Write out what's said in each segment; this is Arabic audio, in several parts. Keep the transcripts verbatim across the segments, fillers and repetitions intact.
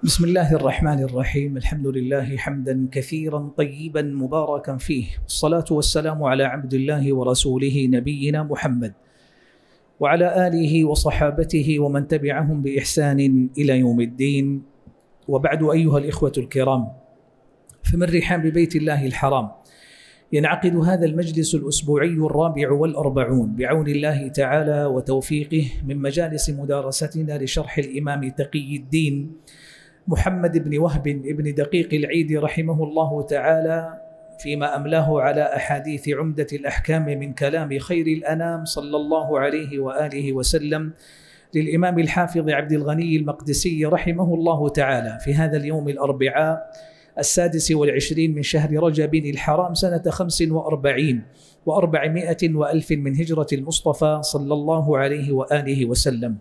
بسم الله الرحمن الرحيم. الحمد لله حمدا كثيرا طيبا مباركا فيه، والصلاة والسلام على عبد الله ورسوله نبينا محمد وعلى آله وصحابته ومن تبعهم بإحسان إلى يوم الدين. وبعد، أيها الإخوة الكرام، فمن رحاب بيت الله الحرام ينعقد هذا المجلس الأسبوعي الرابع والأربعون بعون الله تعالى وتوفيقه من مجالس مدارستنا لشرح الإمام تقي الدين محمد بن وهب بن دقيق العيد رحمه الله تعالى، فيما أملاه على أحاديث عمدة الأحكام من كلام خير الأنام صلى الله عليه وآله وسلم للإمام الحافظ عبد الغني المقدسي رحمه الله تعالى، في هذا اليوم الأربعاء السادس والعشرين من شهر رجب الحرام سنة خمس وأربعين وأربعمائة وألف من هجرة المصطفى صلى الله عليه وآله وسلم.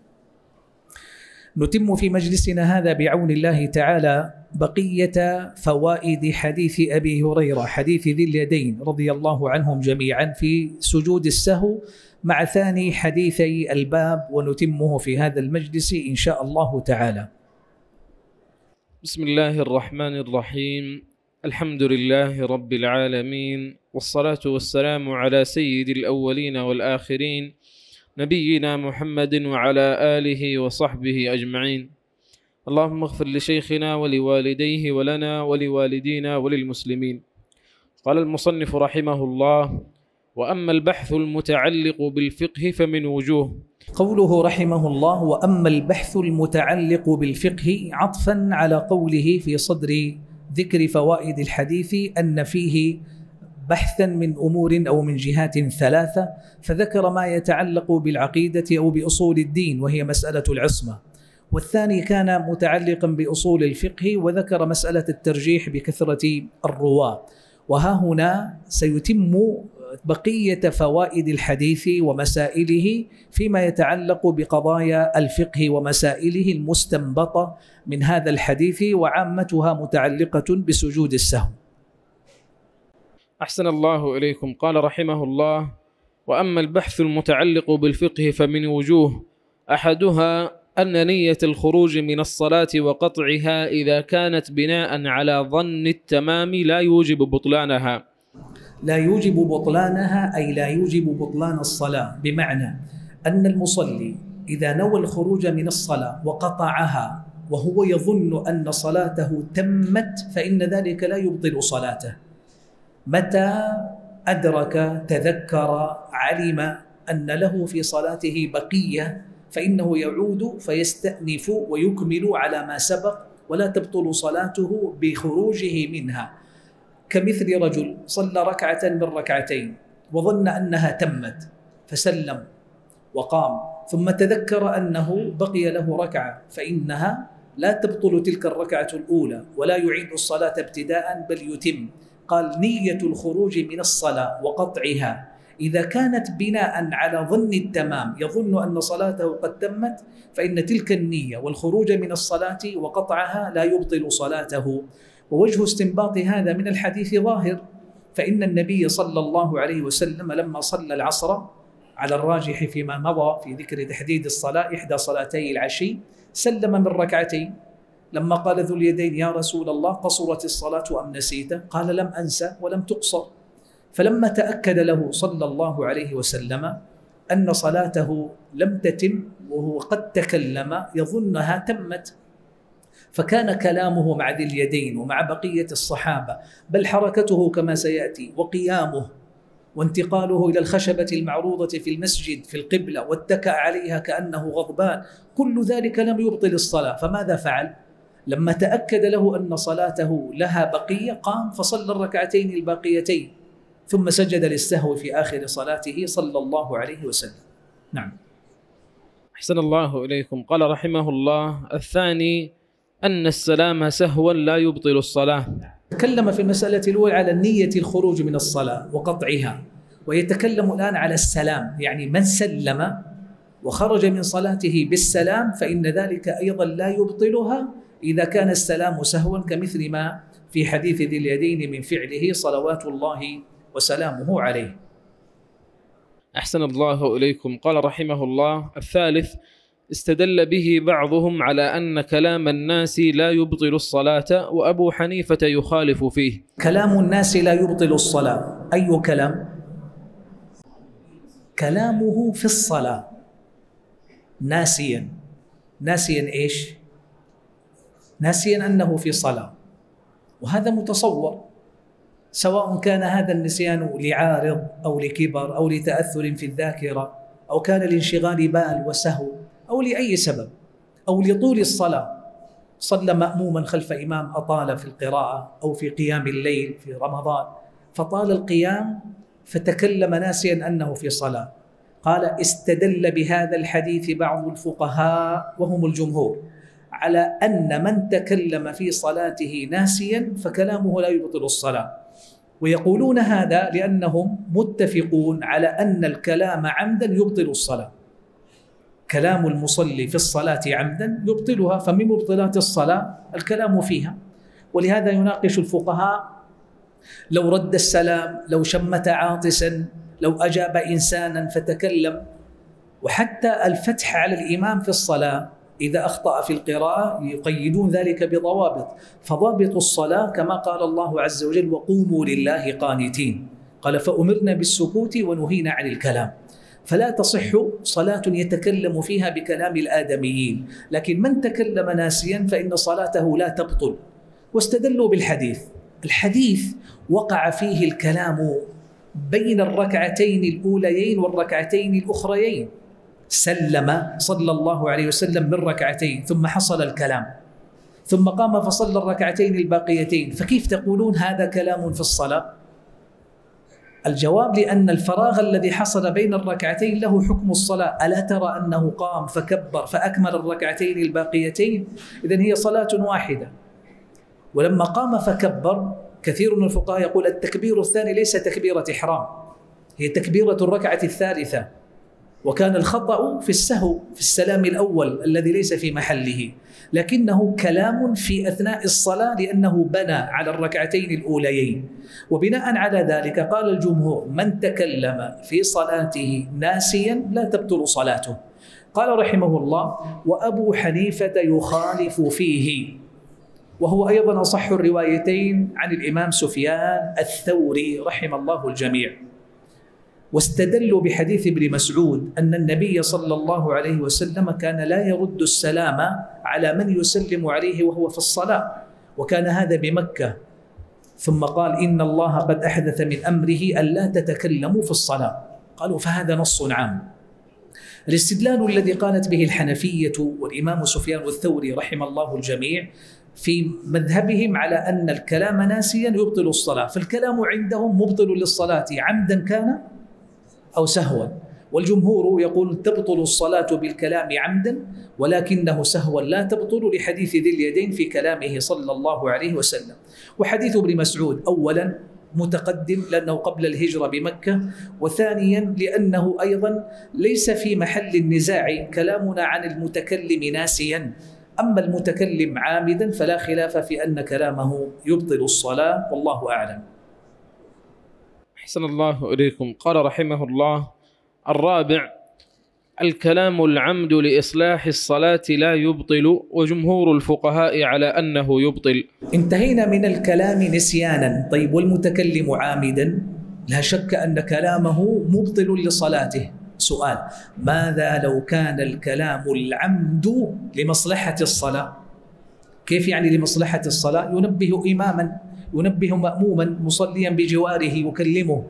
نتم في مجلسنا هذا بعون الله تعالى بقية فوائد حديث أبي هريرة حديث ذي اليدين رضي الله عنهم جميعا في سجود السهو، مع ثاني حديثي الباب، ونتمه في هذا المجلس إن شاء الله تعالى. بسم الله الرحمن الرحيم. الحمد لله رب العالمين، والصلاة والسلام على سيد الأولين والآخرين نبينا محمد وعلى آله وصحبه أجمعين. اللهم اغفر لشيخنا ولوالديه ولنا ولوالدينا وللمسلمين. قال المصنف رحمه الله: وأما البحث المتعلق بالفقه فمن وجوه. قوله رحمه الله: وأما البحث المتعلق بالفقه، عطفا على قوله في صدر ذكر فوائد الحديث أن فيه بحثا من أمور أو من جهات ثلاثة، فذكر ما يتعلق بالعقيدة أو بأصول الدين وهي مسألة العصمة، والثاني كان متعلقا بأصول الفقه وذكر مسألة الترجيح بكثرة الرواة. وها هنا سيتم بقية فوائد الحديث ومسائله فيما يتعلق بقضايا الفقه ومسائله المستنبطة من هذا الحديث، وعامتها متعلقة بسجود السهو. أحسن الله إليكم. قال رحمه الله: وأما البحث المتعلق بالفقه فمن وجوه، أحدها أن نية الخروج من الصلاة وقطعها إذا كانت بناء على ظن التمام لا يوجب بطلانها. لا يوجب بطلانها أي لا يوجب بطلان الصلاة، بمعنى أن المصلي إذا نوى الخروج من الصلاة وقطعها وهو يظن أن صلاته تمت فإن ذلك لا يبطل صلاته. متى أدرك تذكر علم أن له في صلاته بقية فإنه يعود فيستأنف ويكمل على ما سبق، ولا تبطل صلاته بخروجه منها. كمثل رجل صلى ركعة من ركعتين وظن أنها تمت فسلم وقام، ثم تذكر أنه بقي له ركعة، فإنها لا تبطل تلك الركعة الأولى ولا يعيد الصلاة ابتداء بل يتم. قال: نية الخروج من الصلاة وقطعها إذا كانت بناء على ظن التمام، يظن أن صلاته قد تمت، فإن تلك النية والخروج من الصلاة وقطعها لا يبطل صلاته. ووجه استنباط هذا من الحديث ظاهر، فإن النبي صلى الله عليه وسلم لما صلى العصر على الراجح فيما مضى في ذكر تحديد الصلاة إحدى صلاتي العشي، سلم من ركعتين. لما قال ذو اليدين: يا رسول الله قصرت الصلاة أم نسيت؟ قال: لم أنسى ولم تقصر. فلما تأكد له صلى الله عليه وسلم أن صلاته لم تتم وهو قد تكلم يظنها تمت، فكان كلامه مع ذي اليدين ومع بقية الصحابة، بل حركته كما سيأتي وقيامه وانتقاله إلى الخشبة المعروضة في المسجد في القبلة واتكأ عليها كأنه غضبان، كل ذلك لم يبطل الصلاة. فماذا فعل؟ لما تأكد له أن صلاته لها بقية قام فصلى الركعتين الباقيتين، ثم سجد للسهو في آخر صلاته صلى الله عليه وسلم. نعم. أحسن الله إليكم. قال رحمه الله: الثاني أن السلام سهوا لا يبطل الصلاة. تكلم في المسألة الأولى على نية الخروج من الصلاة وقطعها، ويتكلم الآن على السلام، يعني من سلم وخرج من صلاته بالسلام فإن ذلك أيضا لا يبطلها إذا كان السلام سهوا، كمثل ما في حديث ذي اليدين من فعله صلوات الله وسلامه عليه. أحسن الله إليكم. قال رحمه الله: الثالث استدل به بعضهم على أن كلام الناس لا يبطل الصلاة، وأبو حنيفة يخالف فيه. كلام الناس لا يبطل الصلاة، أي كلام؟ كلامه في الصلاة ناسيا. ناسيا إيش؟ ناسيا أنه في صلاة، وهذا متصور، سواء كان هذا النسيان لعارض أو لكبر أو لتأثر في الذاكرة أو كان لانشغال بال وسهو أو لأي سبب أو لطول الصلاة. صلى مأموما خلف إمام أطال في القراءة أو في قيام الليل في رمضان، فطال القيام فتكلم ناسيا أنه في صلاة. قال: استدل بهذا الحديث بعض الفقهاء وهم الجمهور على أن من تكلم في صلاته ناسيا فكلامه لا يبطل الصلاة، ويقولون هذا لأنهم متفقون على أن الكلام عمدا يبطل الصلاة. كلام المصلي في الصلاة عمدا يبطلها، فمن مبطلات الصلاة الكلام فيها. ولهذا يناقش الفقهاء لو رد السلام، لو شمت عاطسا، لو أجاب إنسانا فتكلم، وحتى الفتح على الإمام في الصلاة إذا أخطأ في القراءة يقيدون ذلك بضوابط. فضابط الصلاة كما قال الله عز وجل: وقوموا لله قانتين. قال: فأمرنا بالسكوت ونهينا عن الكلام. فلا تصح صلاة يتكلم فيها بكلام الآدميين، لكن من تكلم ناسيا فإن صلاته لا تبطل. واستدلوا بالحديث. الحديث وقع فيه الكلام بين الركعتين الأوليين والركعتين الأخريين. سلم صلى الله عليه وسلم من ركعتين ثم حصل الكلام، ثم قام فصلى الركعتين الباقيتين، فكيف تقولون هذا كلام في الصلاة؟ الجواب: لأن الفراغ الذي حصل بين الركعتين له حكم الصلاة. ألا ترى أنه قام فكبر فأكمل الركعتين الباقيتين؟ إذن هي صلاة واحدة. ولما قام فكبر، كثير من الفقهاء يقول التكبير الثاني ليس تكبيرة إحرام، هي تكبيرة الركعة الثالثة، وكان الخطأ في السهو في السلام الأول الذي ليس في محله، لكنه كلام في أثناء الصلاة لأنه بنى على الركعتين الأوليين. وبناء على ذلك قال الجمهور: من تكلم في صلاته ناسيا لا تبطل صلاته. قال رحمه الله: وأبو حنيفة يخالف فيه، وهو أيضا أصح الروايتين عن الإمام سفيان الثوري رحم الله الجميع. واستدلوا بحديث ابن مسعود أن النبي صلى الله عليه وسلم كان لا يرد السلام على من يسلم عليه وهو في الصلاة، وكان هذا بمكة. ثم قال: إن الله قد أحدث من أمره ألا تتكلموا في الصلاة. قالوا: فهذا نص عام. الاستدلال الذي قالت به الحنفية والإمام سفيان الثوري رحم الله الجميع في مذهبهم على أن الكلام ناسيا يبطل الصلاة، فالكلام عندهم مبطل للصلاة عمدا كان أو سهوا. والجمهور يقول تبطل الصلاة بالكلام عمدا، ولكنه سهوا لا تبطل، لحديث ذي اليدين في كلامه صلى الله عليه وسلم. وحديث ابن مسعود أولا متقدم لأنه قبل الهجرة بمكة، وثانيا لأنه أيضا ليس في محل النزاع كلامنا عن المتكلم ناسيا. أما المتكلم عامدا فلا خلاف في أن كلامه يبطل الصلاة، والله أعلم. أحسن الله إليكم. قال رحمه الله: الرابع: الكلام العمد لإصلاح الصلاة لا يبطل، وجمهور الفقهاء على أنه يبطل. انتهينا من الكلام نسيانا. طيب، والمتكلم عامدا؟ لا شك أن كلامه مبطل لصلاته. سؤال: ماذا لو كان الكلام العمد لمصلحة الصلاة؟ كيف يعني لمصلحة الصلاة؟ ينبه إماما، ينبه مأموما مصليا بجواره يكلمه،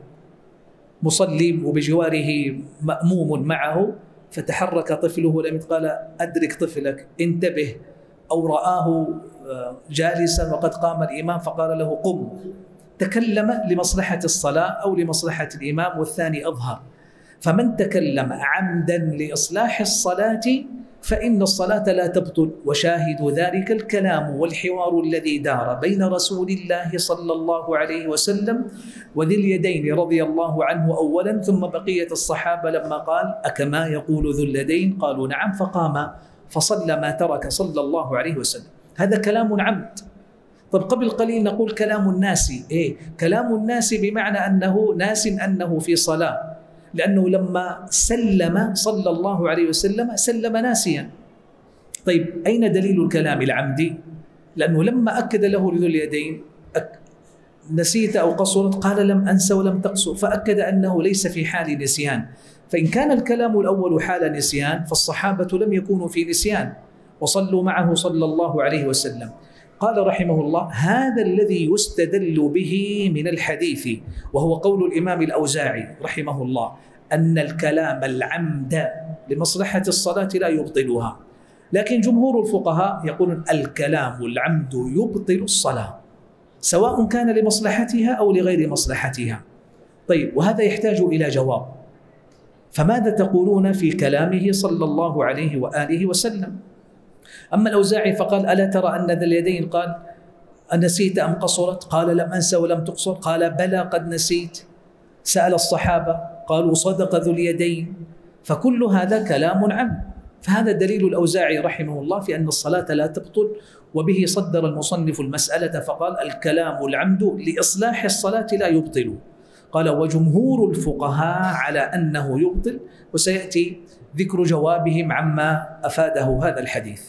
مصلي وبجواره مأموم معه، فتحرك طفله لم قال: أدرك طفلك، انتبه، أو رآه جالسا وقد قام الإمام فقال له: قم. تكلم لمصلحة الصلاة أو لمصلحة الإمام، والثاني أظهر. فمن تكلم عمدا لإصلاح الصلاة فإن الصلاة لا تبطل. وشاهد ذلك الكلام والحوار الذي دار بين رسول الله صلى الله عليه وسلم وذي اليدين رضي الله عنه أولا، ثم بقية الصحابة لما قال: أكما يقول ذو اليدين؟ قالوا: نعم. فقام فصلى ما ترك صلى الله عليه وسلم. هذا كلام عمد. طب قبل قليل نقول كلام الناس. إيه؟ كلام الناس بمعنى أنه ناس أنه في صلاة، لأنه لما سلم صلى الله عليه وسلم سلم ناسيا. طيب أين دليل الكلام العمدي؟ لأنه لما أكد له لذو اليدين أك... نسيت أو قصرت، قال لم أنس ولم تقصر، فأكد أنه ليس في حال نسيان. فإن كان الكلام الأول حال نسيان فالصحابة لم يكونوا في نسيان وصلوا معه صلى الله عليه وسلم. قال رحمه الله: هذا الذي يستدل به من الحديث، وهو قول الإمام الأوزاعي رحمه الله، أن الكلام العمد لمصلحة الصلاة لا يبطلها. لكن جمهور الفقهاء يقولون الكلام العمد يبطل الصلاة، سواء كان لمصلحتها أو لغير مصلحتها. طيب، وهذا يحتاج إلى جواب. فماذا تقولون في كلامه صلى الله عليه وآله وسلم؟ أما الأوزاعي فقال: ألا ترى أن ذا اليدين قال: أنسيت أم قصرت؟ قال: لم أنس ولم تقصر. قال: بلى قد نسيت. سأل الصحابة قالوا: صدق ذو اليدين. فكل هذا كلام عام. فهذا دليل الأوزاعي رحمه الله في أن الصلاة لا تبطل، وبه صدر المصنف المسألة فقال: الكلام العمد لإصلاح الصلاة لا يبطل. قال: وجمهور الفقهاء على أنه يبطل، وسيأتي ذكر جوابهم عما أفاده هذا الحديث.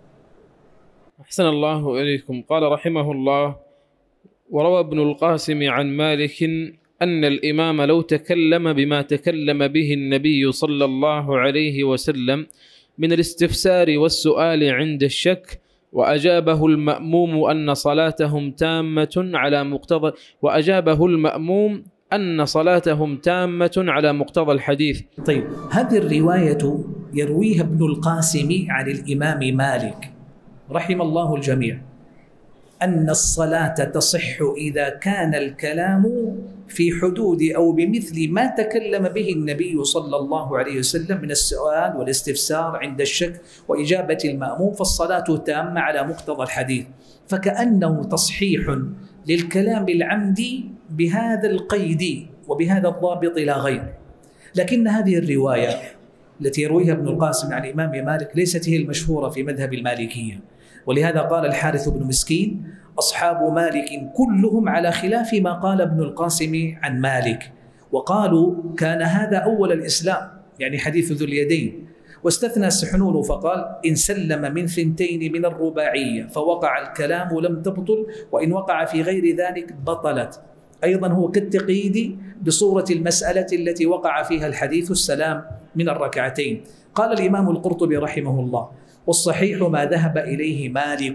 أحسن الله إليكم. قال رحمه الله: وروى ابن القاسم عن مالك أن الإمام لو تكلم بما تكلم به النبي صلى الله عليه وسلم من الاستفسار والسؤال عند الشك، وأجابه المأموم أن صلاتهم تامة على مقتضى وأجابه المأموم أن صلاتهم تامة على مقتضى الحديث. طيب، هذه الرواية يرويها ابن القاسم عن الإمام مالك رحم الله الجميع، أن الصلاة تصح إذا كان الكلام في حدود أو بمثل ما تكلم به النبي صلى الله عليه وسلم من السؤال والاستفسار عند الشك وإجابة المأموم، فالصلاة تامة على مقتضى الحديث. فكأنه تصحيح للكلام العمدي بهذا القيد وبهذا الضابط لا غير. لكن هذه الرواية التي يرويها ابن القاسم عن الإمام مالك ليست هي المشهورة في مذهب المالكية، ولهذا قال الحارث بن مسكين: أصحاب مالك كلهم على خلاف ما قال ابن القاسم عن مالك، وقالوا كان هذا أول الإسلام، يعني حديث ذو اليدين. واستثنى سحنون فقال: إن سلم من ثنتين من الرباعية فوقع الكلام لم تبطل، وإن وقع في غير ذلك بطلت. أيضا هو كالتقييد بصورة المسألة التي وقع فيها الحديث السلام من الركعتين. قال الإمام القرطبي رحمه الله: والصحيح ما ذهب إليه مالك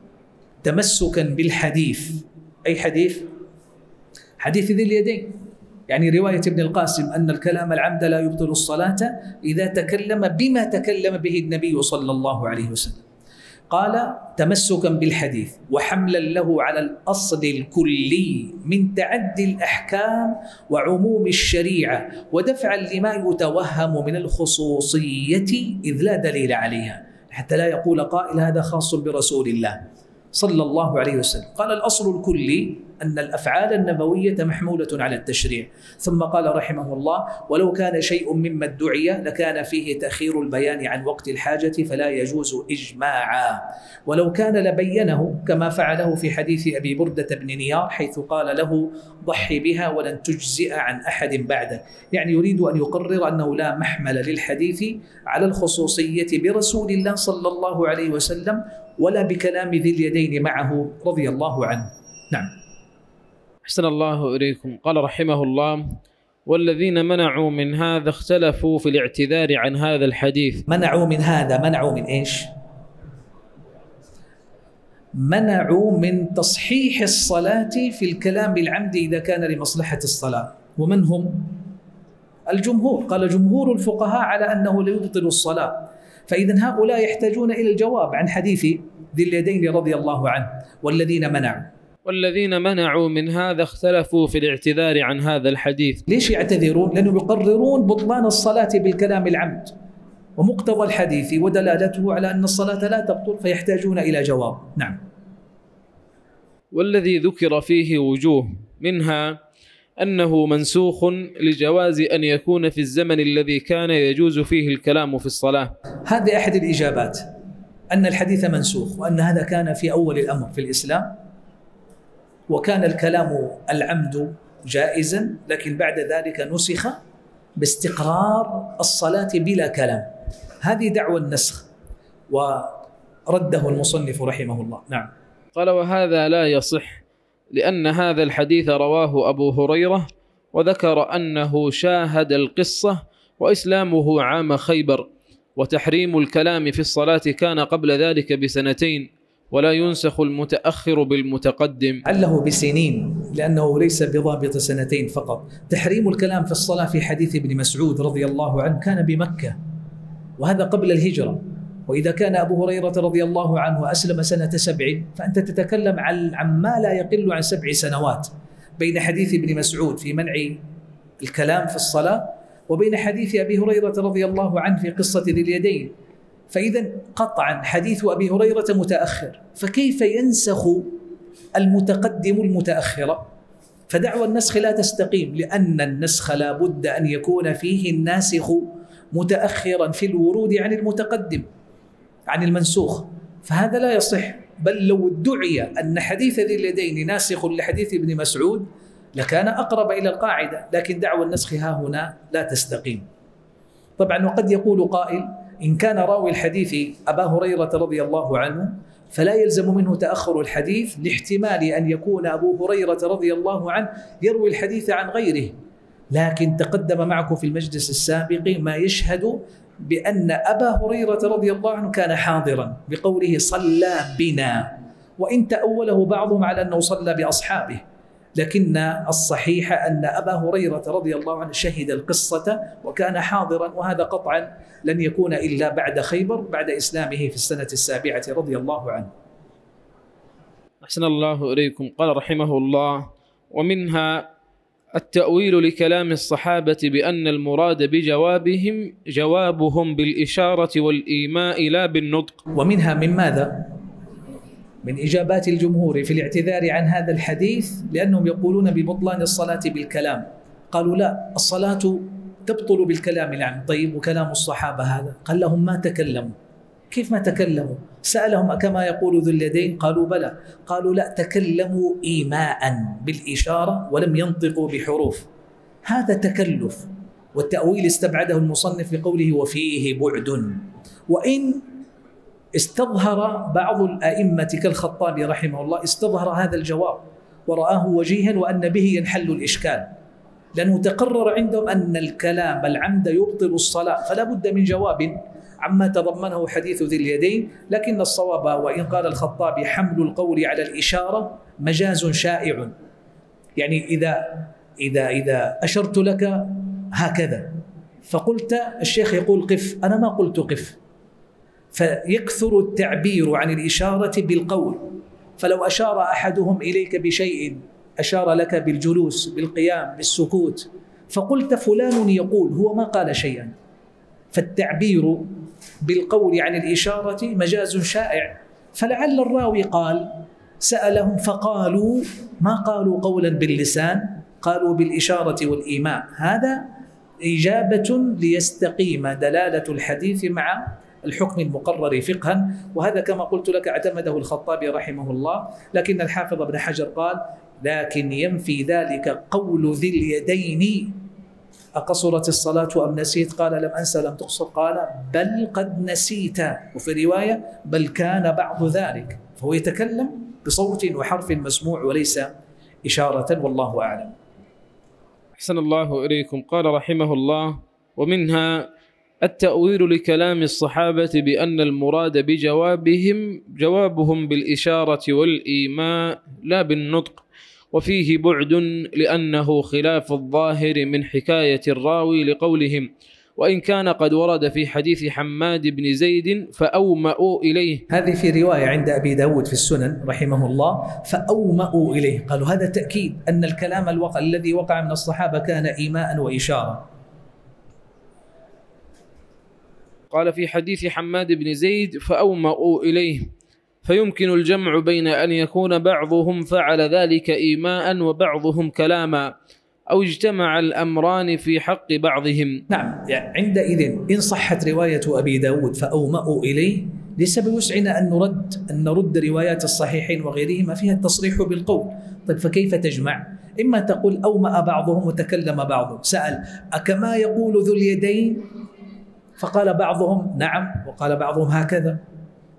تمسكا بالحديث. أي حديث؟ حديث ذي اليدين، يعني رواية ابن القاسم أن الكلام العمد لا يبطل الصلاة إذا تكلم بما تكلم به النبي صلى الله عليه وسلم. قال: تمسكا بالحديث وحملا له على الأصل الكلي من تعدي الأحكام وعموم الشريعة، ودفعا لما يتوهم من الخصوصية إذ لا دليل عليها، حتى لا يقول قائل هذا خاص برسول الله صلى الله عليه وسلم. قال: الأصل الكلي أن الأفعال النبوية محمولة على التشريع. ثم قال رحمه الله: ولو كان شيء مما ادعي لكان فيه تأخير البيان عن وقت الحاجة فلا يجوز إجماعا، ولو كان لبينه كما فعله في حديث أبي بردة بن نيار حيث قال له: ضحي بها ولن تجزئ عن أحد بعده. يعني يريد أن يقرر أنه لا محمل للحديث على الخصوصية برسول الله صلى الله عليه وسلم ولا بكلام ذي اليدين معه رضي الله عنه. نعم. أحسن الله إليكم. قال رحمه الله: والذين منعوا من هذا اختلفوا في الاعتذار عن هذا الحديث. منعوا من هذا، منعوا من إيش؟ منعوا من تصحيح الصلاة في الكلام العمدي إذا كان لمصلحة الصلاة. ومن هم؟ الجمهور. قال جمهور الفقهاء على أنه لا يبطل الصلاة. فإذا هؤلاء يحتاجون إلى الجواب عن حديث ذي اليدين رضي الله عنه: والذين منعوا. والذين منعوا من هذا اختلفوا في الاعتذار عن هذا الحديث. ليش يعتذرون؟ لأنهم يقررون بطلان الصلاة بالكلام العمد ومقتضى الحديث ودلالته على أن الصلاة لا تبطل، فيحتاجون إلى جواب. نعم. والذي ذكر فيه وجوه، منها أنه منسوخ لجواز أن يكون في الزمن الذي كان يجوز فيه الكلام في الصلاة. هذه أحد الإجابات، أن الحديث منسوخ، وأن هذا كان في أول الأمر في الإسلام، وكان الكلام العمد جائزا، لكن بعد ذلك نسخ باستقرار الصلاة بلا كلام. هذه دعوى النسخ. رده المصنف رحمه الله. نعم. قال: وهذا لا يصح، لأن هذا الحديث رواه أبو هريرة، وذكر أنه شاهد القصة، وإسلامه عام خيبر، وتحريم الكلام في الصلاة كان قبل ذلك بسنتين، ولا ينسخ المتأخر بالمتقدم. عله بسنين لأنه ليس بضابط سنتين فقط. تحريم الكلام في الصلاة في حديث ابن مسعود رضي الله عنه كان بمكة، وهذا قبل الهجرة. وإذا كان أبو هريرة رضي الله عنه أسلم سنة سبع، فأنت تتكلم عن ما لا يقل عن سبع سنوات بين حديث ابن مسعود في منع الكلام في الصلاة وبين حديث أبي هريرة رضي الله عنه في قصة ذي اليدين. فإذا قطعا حديث أبي هريرة متأخر، فكيف ينسخ المتقدم المتأخر؟ فدعوى النسخ لا تستقيم، لأن النسخ لا بد أن يكون فيه الناسخ متأخرا في الورود عن المتقدم عن المنسوخ، فهذا لا يصح. بل لو ادعي أن حديث ذي اليدين ناسخ لحديث ابن مسعود لكان أقرب إلى القاعدة، لكن دعوى النسخ ها هنا لا تستقيم. طبعا وقد يقول قائل: إن كان راوي الحديث أبا هريرة رضي الله عنه فلا يلزم منه تأخر الحديث، لاحتمال أن يكون أبو هريرة رضي الله عنه يروي الحديث عن غيره. لكن تقدم معكم في المجلس السابق ما يشهد بأن أبا هريرة رضي الله عنه كان حاضرا بقوله صلى بنا، وإن تأوله بعضهم على أنه صلى بأصحابه، لكن الصحيح أن أبا هريرة رضي الله عنه شهد القصة وكان حاضرا، وهذا قطعا لن يكون إلا بعد خيبر بعد إسلامه في السنة السابعة رضي الله عنه. أحسن الله إليكم. قال رحمه الله: ومنها التأويل لكلام الصحابة بأن المراد بجوابهم جوابهم بالإشارة والإيماء لا بالنطق. ومنها من ماذا؟ من إجابات الجمهور في الاعتذار عن هذا الحديث، لأنهم يقولون ببطلان الصلاة بالكلام. قالوا لا، الصلاة تبطل بالكلام. نعم، طيب وكلام الصحابة هذا؟ قال لهم ما تكلموا. كيف ما تكلموا؟ سألهم كما يقول ذو اليدين؟ قالوا بلى. قالوا لا، تكلموا إيماء بالإشارة ولم ينطقوا بحروف. هذا تكلف، والتأويل استبعده المصنف بقوله وفيه بعد. وإن استظهر بعض الأئمة كالخطابي رحمه الله استظهر هذا الجواب ورآه وجيها وأن به ينحل الإشكال، لأنه تقرر عندهم أن الكلام العمد يبطل الصلاة، فلا بد من جواب عما تضمنه حديث ذي اليدين. لكن الصواب وإن قال الخطابي حمل القول على الإشارة مجاز شائع، يعني إذا إذا إذا أشرت لك هكذا فقلت الشيخ يقول قف، أنا ما قلت قف، فيكثر التعبير عن الإشارة بالقول. فلو أشار أحدهم إليك بشيء، أشار لك بالجلوس بالقيام بالسكوت، فقلت فلان يقول، هو ما قال شيئا. فالتعبير بالقول عن الإشارة مجاز شائع. فلعل الراوي قال سألهم فقالوا ما قالوا قولا باللسان، قالوا بالإشارة والإيماء. هذا إجابة ليستقيم دلالة الحديث مع الحكم المقرر فقها، وهذا كما قلت لك اعتمده الخطابي رحمه الله. لكن الحافظ ابن حجر قال لكن ينفي ذلك قول ذي اليدين أقصرت الصلاة أم نسيت؟ قال لم أنسى لم تقصر، قال بل قد نسيت، وفي رواية بل كان بعض ذلك. فهو يتكلم بصوت وحرف مسموع وليس إشارة، والله أعلم. أحسن الله إليكم. قال رحمه الله: ومنها التأويل لكلام الصحابة بأن المراد بجوابهم جوابهم بالإشارة والإيماء لا بالنطق، وفيه بعد لأنه خلاف الظاهر من حكاية الراوي لقولهم وإن كان قد ورد في حديث حماد بن زيد فأومأوا إليه. هذه في رواية عند أبي داود في السنن رحمه الله، فأومأوا إليه. قالوا هذا تأكيد أن الكلام الوقع الذي وقع من الصحابة كان إيماء وإشارة. قال في حديث حماد بن زيد فأومأوا إليه، فيمكن الجمع بين أن يكون بعضهم فعل ذلك إيماء وبعضهم كلاما، أو اجتمع الأمران في حق بعضهم. نعم، يعني عندئذ إن صحت رواية أبي داود فأومأوا إليه ليس بوسعنا أن نرد أن نرد روايات الصحيحين وغيرهما فيها التصريح بالقول. طيب فكيف تجمع؟ إما تقول أومأ بعضهم وتكلم بعضهم، سأل أكما يقول ذو اليدين؟ فقال بعضهم نعم، وقال بعضهم هكذا،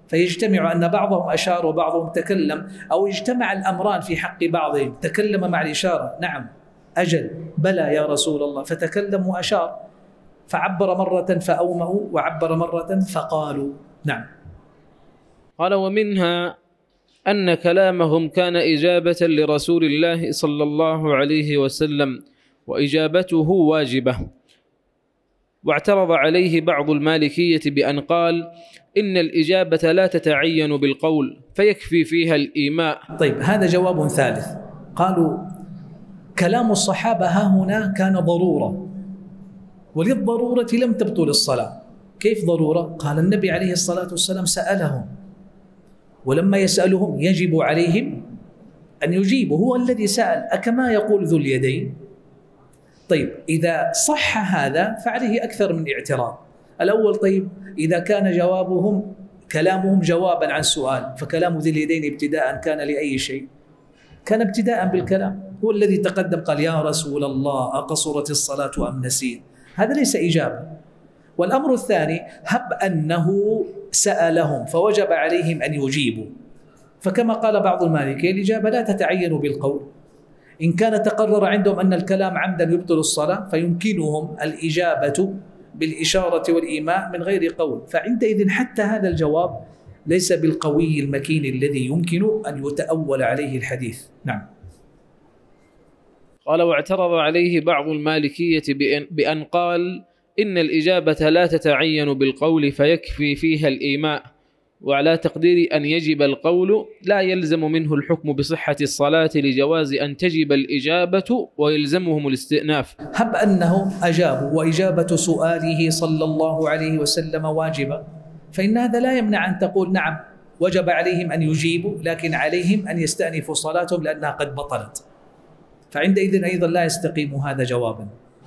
فيجتمع أن بعضهم أشار وبعضهم تكلم، أو اجتمع الأمران في حق بعضهم، تكلم مع الإشارة نعم أجل بلى يا رسول الله، فتكلم وأشار، فعبر مرة فأومأوا وعبر مرة فقالوا. نعم. قال ومنها أن كلامهم كان إجابة لرسول الله صلى الله عليه وسلم، وإجابته واجبة. واعترض عليه بعض المالكية بأن قال إن الإجابة لا تتعين بالقول فيكفي فيها الإيماء. طيب هذا جواب ثالث. قالوا كلام الصحابة ها هنا كان ضرورة، وللضرورة لم تبطل الصلاة. كيف ضرورة؟ قال النبي عليه الصلاة والسلام سألهم، ولما يسألهم يجب عليهم أن يجيبوا، هو الذي سأل، أكما يقول ذو اليدين. طيب إذا صح هذا فعليه أكثر من اعتراض. الأول طيب إذا كان جوابهم كلامهم جوابا عن سؤال، فكلام ذي اليدين ابتداء كان لأي شيء؟ كان ابتداء بالكلام، هو الذي تقدم قال يا رسول الله أقصرت الصلاة أم نسيت، هذا ليس إجابة. والأمر الثاني هب أنه سألهم فوجب عليهم أن يجيبوا، فكما قال بعض المالكية الإجابة لا تتعين بالقول، إن كان تقرر عندهم أن الكلام عمدا يبطل الصلاة فيمكنهم الإجابة بالإشارة والإيماء من غير قول، فعندئذ حتى هذا الجواب ليس بالقوي المكين الذي يمكن أن يتأول عليه الحديث. نعم. قال واعترض عليه بعض المالكية بأن, بأن قال إن الإجابة لا تتعين بالقول فيكفي فيها الإيماء، وعلى تقدير أن يجب القول لا يلزم منه الحكم بصحة الصلاة لجواز أن تجب الإجابة ويلزمهم الاستئناف. هب أنهم أجابوا وإجابة سؤاله صلى الله عليه وسلم واجبة، فإن هذا لا يمنع أن تقول نعم وجب عليهم أن يجيبوا، لكن عليهم أن يستأنفوا صلاتهم لأنها قد بطلت، فعندئذ أيضا لا يستقيم هذا جوابا.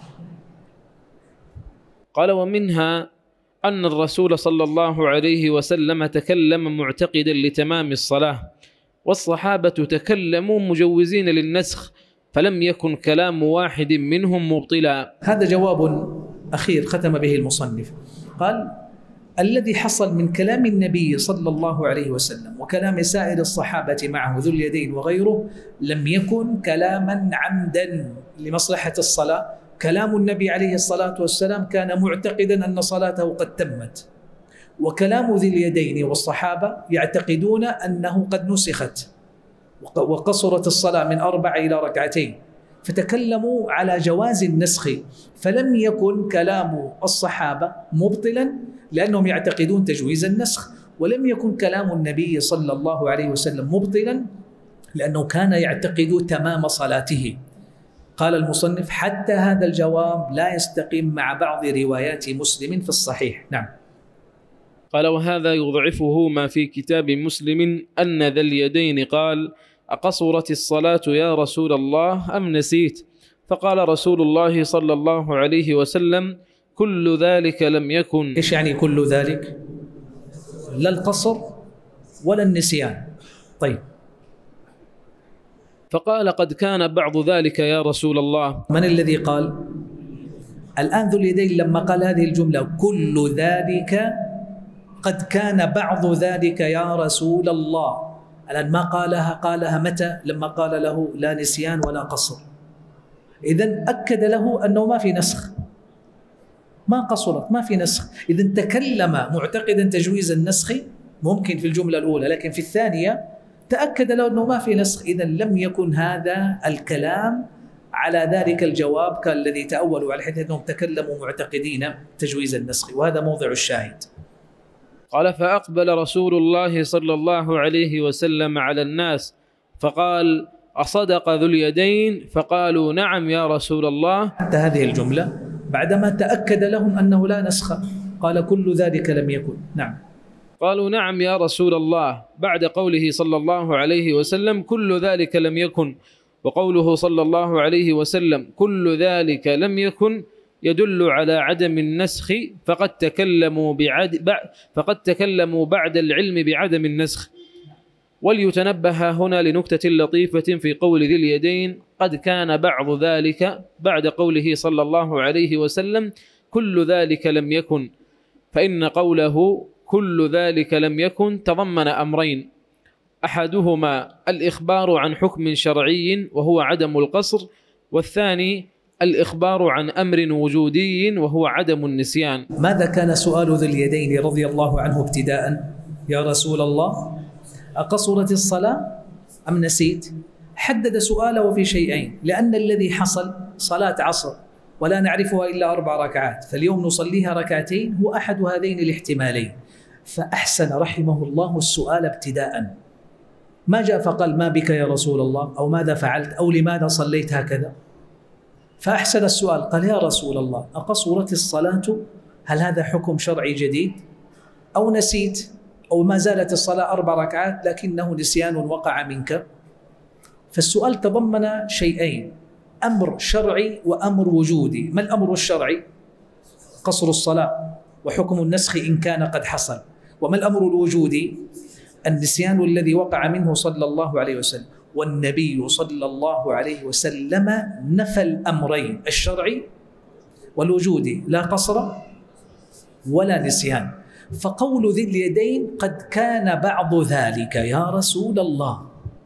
قال ومنها أن الرسول صلى الله عليه وسلم تكلم معتقدا لتمام الصلاة، والصحابة تكلموا مجوزين للنسخ، فلم يكن كلام واحد منهم مبطلا. هذا جواب أخير ختم به المصنف. قال الذي حصل من كلام النبي صلى الله عليه وسلم وكلام سائر الصحابة معه ذو اليدين وغيره لم يكن كلاما عمدا لمصلحة الصلاة. كلام النبي عليه الصلاة والسلام كان معتقدا أن صلاته قد تمت، وكلام ذي اليدين والصحابة يعتقدون أنه قد نسخت وقصرت الصلاة من أربع إلى ركعتين، فتكلموا على جواز النسخ، فلم يكن كلام الصحابة مبطلا لأنهم يعتقدون تجويز النسخ، ولم يكن كلام النبي صلى الله عليه وسلم مبطلا لأنه كان يعتقد تمام صلاته. قال المصنف حتى هذا الجواب لا يستقيم مع بعض روايات مسلم في الصحيح. نعم. قال وهذا يضعفه ما في كتاب مسلم أن ذا اليدين قال أقصرت الصلاة يا رسول الله أم نسيت؟ فقال رسول الله صلى الله عليه وسلم كل ذلك لم يكن. إيش يعني كل ذلك؟ لا القصر ولا النسيان. طيب. فقال قد كان بعض ذلك يا رسول الله. من الذي قال؟ الآن ذو اليدين لما قال هذه الجملة كل ذلك قد كان بعض ذلك يا رسول الله، الآن ما قالها، قالها متى؟ لما قال له لا نسيان ولا قصر. إذن أكد له أنه ما في نسخ، ما قصرت، ما في نسخ. إذن تكلم معتقدا تجويز النسخ ممكن في الجملة الأولى، لكن في الثانية تأكد له أنه ما في نسخ. إذن لم يكن هذا الكلام على ذلك الجواب كالذي تأولوا على حيث أنهم تكلموا معتقدين تجويز النسخ، وهذا موضع الشاهد. قال فأقبل رسول الله صلى الله عليه وسلم على الناس فقال أصدق ذو اليدين؟ فقالوا نعم يا رسول الله. حتى هذه الجملة بعدما تأكد لهم أنه لا نسخ قال كل ذلك لم يكن. نعم. قالوا نعم يا رسول الله بعد قوله صلى الله عليه وسلم كل ذلك لم يكن، وقوله صلى الله عليه وسلم كل ذلك لم يكن يدل على عدم النسخ، فقد تكلموا بعد فقد تكلموا بعد العلم بعدم النسخ. وليتنبه هنا لنكتة لطيفة في قول ذي اليدين قد كان بعض ذلك بعد قوله صلى الله عليه وسلم كل ذلك لم يكن، فإن قوله كل ذلك لم يكن تضمن أمرين: أحدهما الإخبار عن حكم شرعي وهو عدم القصر، والثاني الإخبار عن أمر وجودي وهو عدم النسيان. ماذا كان سؤال ذي اليدين رضي الله عنه ابتداء؟ يا رسول الله أقصرت الصلاة أم نسيت؟ حدد سؤاله في شيئين، لأن الذي حصل صلاة عصر ولا نعرفها إلا أربع ركعات، فاليوم نصليها ركعتين، هو أحد هذين الاحتمالين. فأحسن رحمه الله السؤال ابتداء، ما جاء فقال ما بك يا رسول الله، أو ماذا فعلت، أو لماذا صليت هكذا. فأحسن السؤال، قال يا رسول الله أقصرت الصلاة، هل هذا حكم شرعي جديد، أو نسيت، أو ما زالت الصلاة أربع ركعات لكنه نسيان وقع منك. فالسؤال تضمن شيئين: أمر شرعي وأمر وجودي. ما الأمر الشرعي؟ قصر الصلاة وحكم النسخ إن كان قد حصل. وما الأمر الوجودي؟ النسيان الذي وقع منه صلى الله عليه وسلم. والنبي صلى الله عليه وسلم نفى الأمرين الشرعي والوجودي، لا قصر ولا نسيان. فقول ذي اليدين قد كان بعض ذلك يا رسول الله،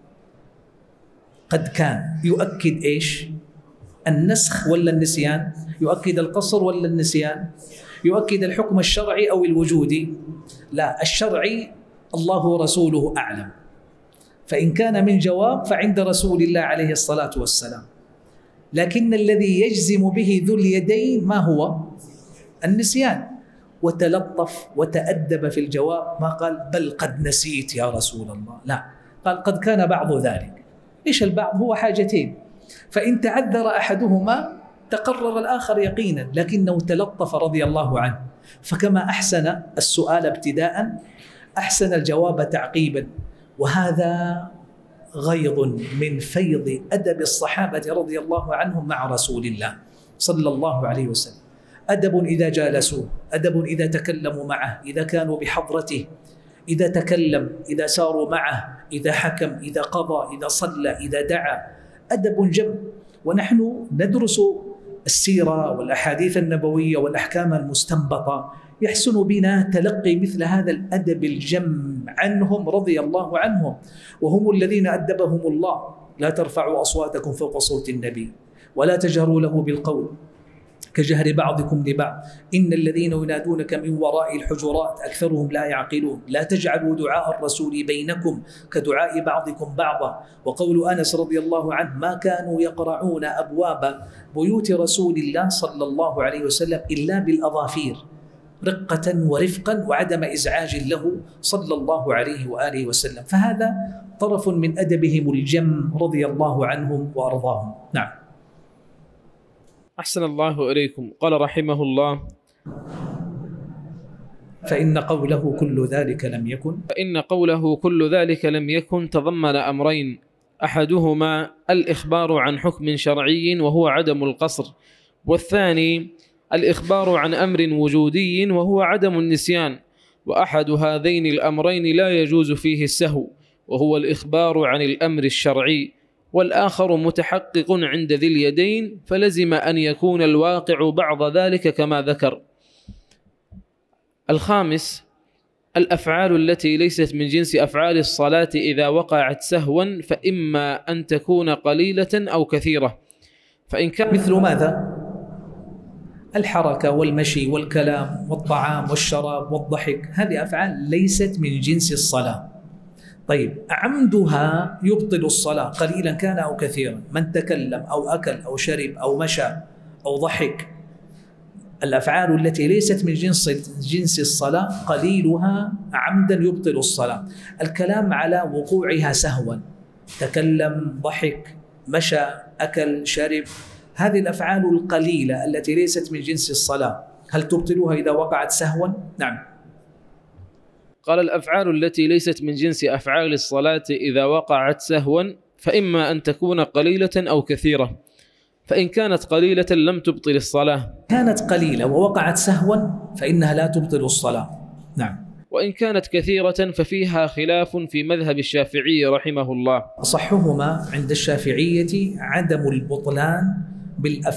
قد كان يؤكد إيش؟ النسخ ولا النسيان؟ يؤكد القصر ولا النسيان؟ يؤكد الحكم الشرعي أو الوجودي؟ لا، الشرعي الله ورسوله أعلم، فإن كان من جواب فعند رسول الله عليه الصلاة والسلام. لكن الذي يجزم به ذو اليدين ما هو؟ النسيان. وتلطف وتأدب في الجواب، ما قال بل قد نسيت يا رسول الله، لا، قال قد كان بعض ذلك. إيش البعض؟ هو حاجتين، فإن تعذر أحدهما تقرر الآخر يقينا، لكنه تلطف رضي الله عنه. فكما أحسن السؤال ابتداء أحسن الجواب تعقيبا. وهذا غيض من فيض أدب الصحابة رضي الله عنهم مع رسول الله صلى الله عليه وسلم. أدب إذا جالسوه، أدب إذا تكلموا معه، إذا كانوا بحضرته، إذا تكلم، إذا ساروا معه، إذا حكم، إذا قضى، إذا صلى، إذا دعا، أدب جم. ونحن ندرس السيرة والأحاديث النبوية والأحكام المستنبطة، يحسن بنا تلقي مثل هذا الأدب الجم عنهم رضي الله عنهم، وهم الذين أدبهم الله: لا ترفعوا أصواتكم فوق صوت النبي ولا تجهروا له بالقول كجهر بعضكم لبعض إن الذين ينادونك من وراء الحجرات أكثرهم لا يعقلون، لا تجعلوا دعاء الرسول بينكم كدعاء بعضكم بعضا. وقول أنس رضي الله عنه: ما كانوا يقرعون أبواب بيوت رسول الله صلى الله عليه وسلم إلا بالأظافير، رقة ورفقا وعدم إزعاج له صلى الله عليه وآله وسلم. فهذا طرف من أدبهم الجم رضي الله عنهم وأرضاهم. نعم. أحسن الله إليكم. قال رحمه الله: فإن قوله كل ذلك لم يكن فإن قوله كل ذلك لم يكن تضمن أمرين: أحدهما الإخبار عن حكم شرعي وهو عدم القصر، والثاني الإخبار عن أمر وجودي وهو عدم النسيان. وأحد هذين الأمرين لا يجوز فيه السهو، وهو الإخبار عن الأمر الشرعي، والآخر متحقق عند ذي اليدين، فلزم أن يكون الواقع بعض ذلك كما ذكر. الخامس: الأفعال التي ليست من جنس أفعال الصلاة إذا وقعت سهوا فإما أن تكون قليلة أو كثيرة، فإن كان مثل ماذا؟ الحركة والمشي والكلام والطعام والشراب والضحك، هذه أفعال ليست من جنس الصلاة. طيب، عمدها يبطل الصلاة قليلا كان أو كثيرا، من تكلم أو أكل أو شرب أو مشى أو ضحك، الأفعال التي ليست من جنس جنس الصلاة قليلها عمدا يبطل الصلاة. الكلام على وقوعها سهوا، تكلم، ضحك، مشى، أكل، شرب، هذه الأفعال القليلة التي ليست من جنس الصلاة هل تبطلها إذا وقعت سهوا؟ نعم. قال: الأفعال التي ليست من جنس أفعال الصلاة إذا وقعت سهوا فإما أن تكون قليلة أو كثيرة، فإن كانت قليلة لم تبطل الصلاة. كانت قليلة ووقعت سهوا فإنها لا تبطل الصلاة. نعم. وإن كانت كثيرة ففيها خلاف في مذهب الشافعي رحمه الله. أصحهما عند الشافعية عدم البطلان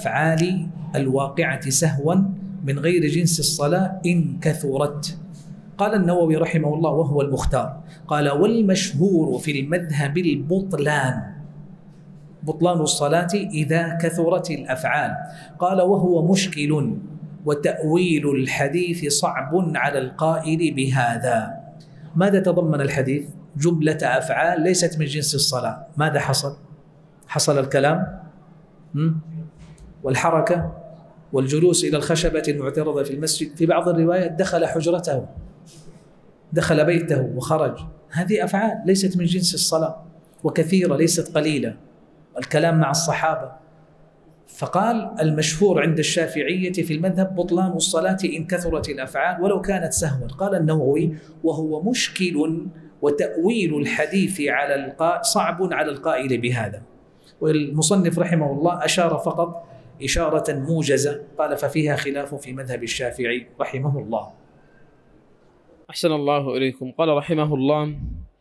بالأفعال الواقعة سهوا من غير جنس الصلاة إن كثرت. قال النووي رحمه الله وهو المختار، قال والمشهور في المذهب البطلان، بطلان الصلاة إذا كثرت الأفعال. قال وهو مشكل وتأويل الحديث صعب على القائل بهذا. ماذا تضمن الحديث؟ جملة أفعال ليست من جنس الصلاة. ماذا حصل؟ حصل الكلام والحركة والجلوس إلى الخشبة المعترضة في المسجد. في بعض الروايات دخل حجرته، دخل بيته وخرج. هذه أفعال ليست من جنس الصلاة وكثيرة ليست قليلة. الكلام مع الصحابة. فقال المشهور عند الشافعية في المذهب بطلان الصلاة إن كثرت الأفعال ولو كانت سهوا. قال النووي وهو مشكل وتأويل الحديث على القائل صعب على القائل بهذا. والمصنف رحمه الله أشار فقط إشارة موجزة، قال ففيها خلاف في مذهب الشافعي رحمه الله. أحسن الله إليكم. قال رحمه الله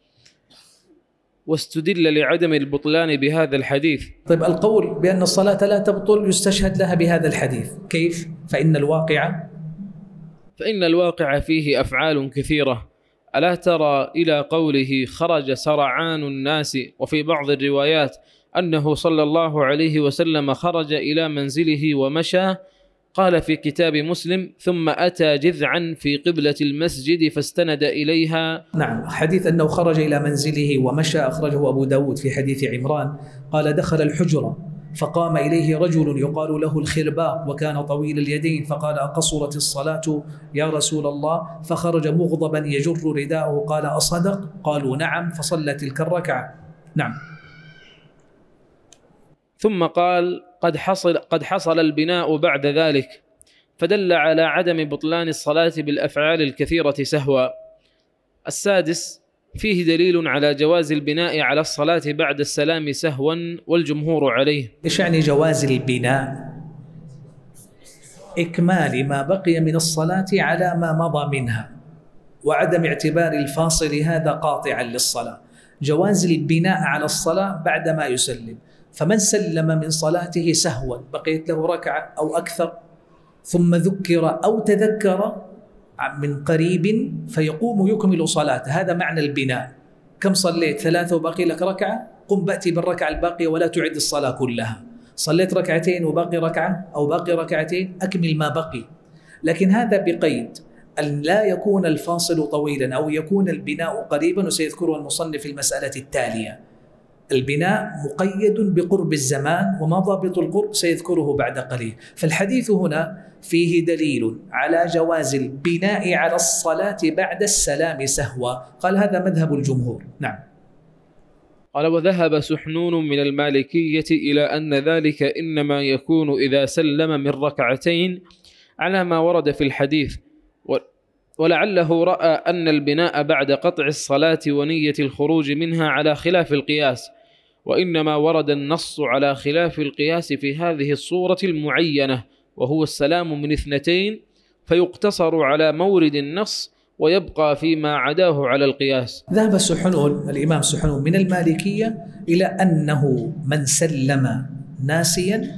واستدل لعدم البطلان بهذا الحديث. طيب القول بأن الصلاة لا تبطل يستشهد لها بهذا الحديث، كيف؟ فإن الواقع فإن الواقع فيه أفعال كثيرة. ألا ترى إلى قوله خرج سرعان الناس، وفي بعض الروايات أنه صلى الله عليه وسلم خرج إلى منزله ومشى. قال في كتاب مسلم ثم أتى جذعا في قبلة المسجد فاستند إليها. نعم، حديث أنه خرج إلى منزله ومشى أخرجه أبو داود في حديث عمران. قال دخل الحجرة فقام إليه رجل يقال له الخرباق وكان طويل اليدين، فقال أقصرت الصلاة يا رسول الله؟ فخرج مغضبا يجر رداءه. قال أصدق؟ قالوا نعم، فصلى تلك الركعة. نعم. ثم قال قد حصل, قد حصل البناء بعد ذلك، فدل على عدم بطلان الصلاة بالأفعال الكثيرة سهوا. السادس فيه دليل على جواز البناء على الصلاة بعد السلام سهوا والجمهور عليه. إيش يعني جواز البناء؟ إكمال ما بقي من الصلاة على ما مضى منها، وعدم اعتبار الفاصل هذا قاطعا للصلاة. جواز البناء على الصلاة بعدما يسلم. فمن سلم من صلاته سهوا بقيت له ركعة أو أكثر ثم ذكر أو تذكر من قريب فيقوم يكمل صلاته، هذا معنى البناء. كم صليت؟ ثلاثة وباقي لك ركعة، قم بأتي بالركعة الباقية ولا تعد الصلاة كلها. صليت ركعتين وباقي ركعة أو باقي ركعتين، أكمل ما بقي. لكن هذا بقيد أن لا يكون الفاصل طويلا أو يكون البناء قريبا، وسيذكره المصنف في المسألة التالية. البناء مقيد بقرب الزمان، وما ضابط القرب سيذكره بعد قليل. فالحديث هنا فيه دليل على جواز البناء على الصلاة بعد السلام سهوا. قال هذا مذهب الجمهور. نعم. قال وذهب سحنون من المالكية إلى أن ذلك إنما يكون إذا سلم من ركعتين على ما ورد في الحديث، ولعله رأى أن البناء بعد قطع الصلاة ونية الخروج منها على خلاف القياس، وإنما ورد النص على خلاف القياس في هذه الصورة المعينة، وهو السلام من اثنتين، فيقتصر على مورد النص ويبقى فيما عداه على القياس. ذهب سحنون، الإمام سحنون من المالكية، إلى أنه من سلم ناسيا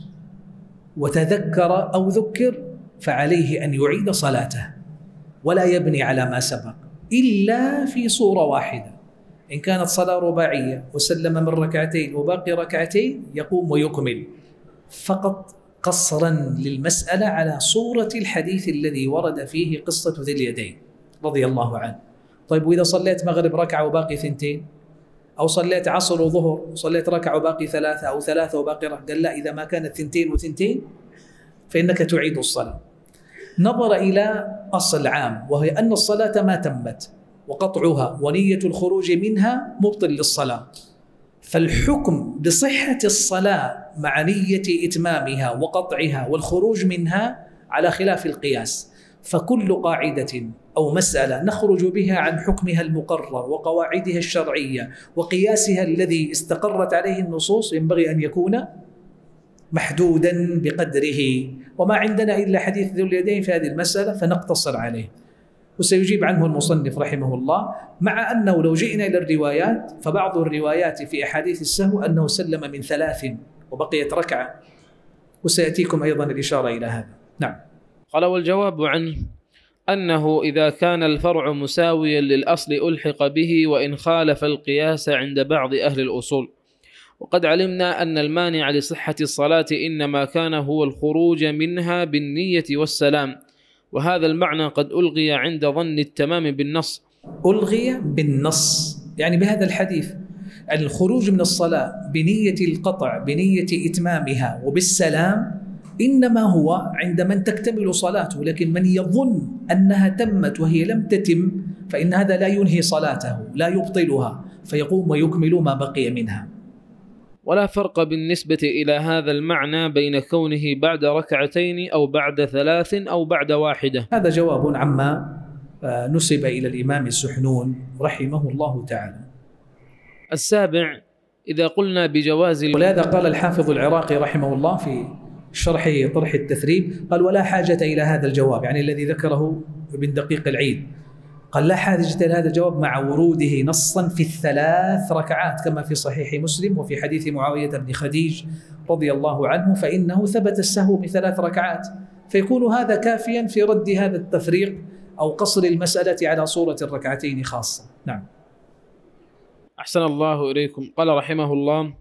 وتذكر أو ذكر فعليه أن يعيد صلاته ولا يبني على ما سبق، إلا في صورة واحدة، إن كانت صلاة رباعية وسلم من ركعتين وباقي ركعتين يقوم ويكمل، فقط قصرا للمسألة على صورة الحديث الذي ورد فيه قصة ذي اليدين رضي الله عنه. طيب وإذا صليت مغرب ركعة وباقي ثنتين، أو صليت عصر وظهر وصليت ركعة وباقي ثلاثة، أو ثلاثة وباقي ركعة، قال لا، إذا ما كانت ثنتين وثنتين فإنك تعيد الصلاة. نظر إلى أصل عام، وهي أن الصلاة ما تمت وقطعها ونية الخروج منها مبطل للصلاة، فالحكم بصحة الصلاة مع نية إتمامها وقطعها والخروج منها على خلاف القياس. فكل قاعدة أو مسألة نخرج بها عن حكمها المقرر وقواعدها الشرعية وقياسها الذي استقرت عليه النصوص ينبغي أن يكون محدودا بقدره، وما عندنا إلا حديث ذو اليدين في هذه المسألة فنقتصر عليه. وسيجيب عنه المصنف رحمه الله، مع أنه لو جئنا إلى الروايات فبعض الروايات في أحاديث السهو أنه سلم من ثلاث وبقيت ركعة، وسيأتيكم أيضا الإشارة إلى هذا. نعم. قال والجواب عنه أنه إذا كان الفرع مساويا للأصل ألحق به وإن خالف القياس عند بعض أهل الأصول. وقد علمنا أن المانع لصحة الصلاة إنما كان هو الخروج منها بالنية والسلام، وهذا المعنى قد ألغي عند ظن التمام بالنص. ألغي بالنص يعني بهذا الحديث. الخروج من الصلاة بنية القطع بنية إتمامها وبالسلام إنما هو عند من تكتمل صلاته، لكن من يظن أنها تمت وهي لم تتم فإن هذا لا ينهي صلاته لا يبطلها، فيقوم ويكمل ما بقي منها. ولا فرق بالنسبة إلى هذا المعنى بين كونه بعد ركعتين أو بعد ثلاث أو بعد واحدة. هذا جواب عما نسب إلى الإمام السحنون رحمه الله تعالى. السابع، إذا قلنا بجواز، ولهذا قال الحافظ العراقي رحمه الله في شرحه طرح التثريب قال: ولا حاجة إلى هذا الجواب، يعني الذي ذكره ابن دقيق العيد، قال لا حاجة إلى هذا الجواب مع وروده نصا في الثلاث ركعات كما في صحيح مسلم وفي حديث معاوية بن خديج رضي الله عنه، فإنه ثبت السهو بثلاث ركعات، فيكون هذا كافيا في رد هذا التفريق أو قصر المسألة على صورة الركعتين خاصة. نعم. أحسن الله إليكم. قال رحمه الله: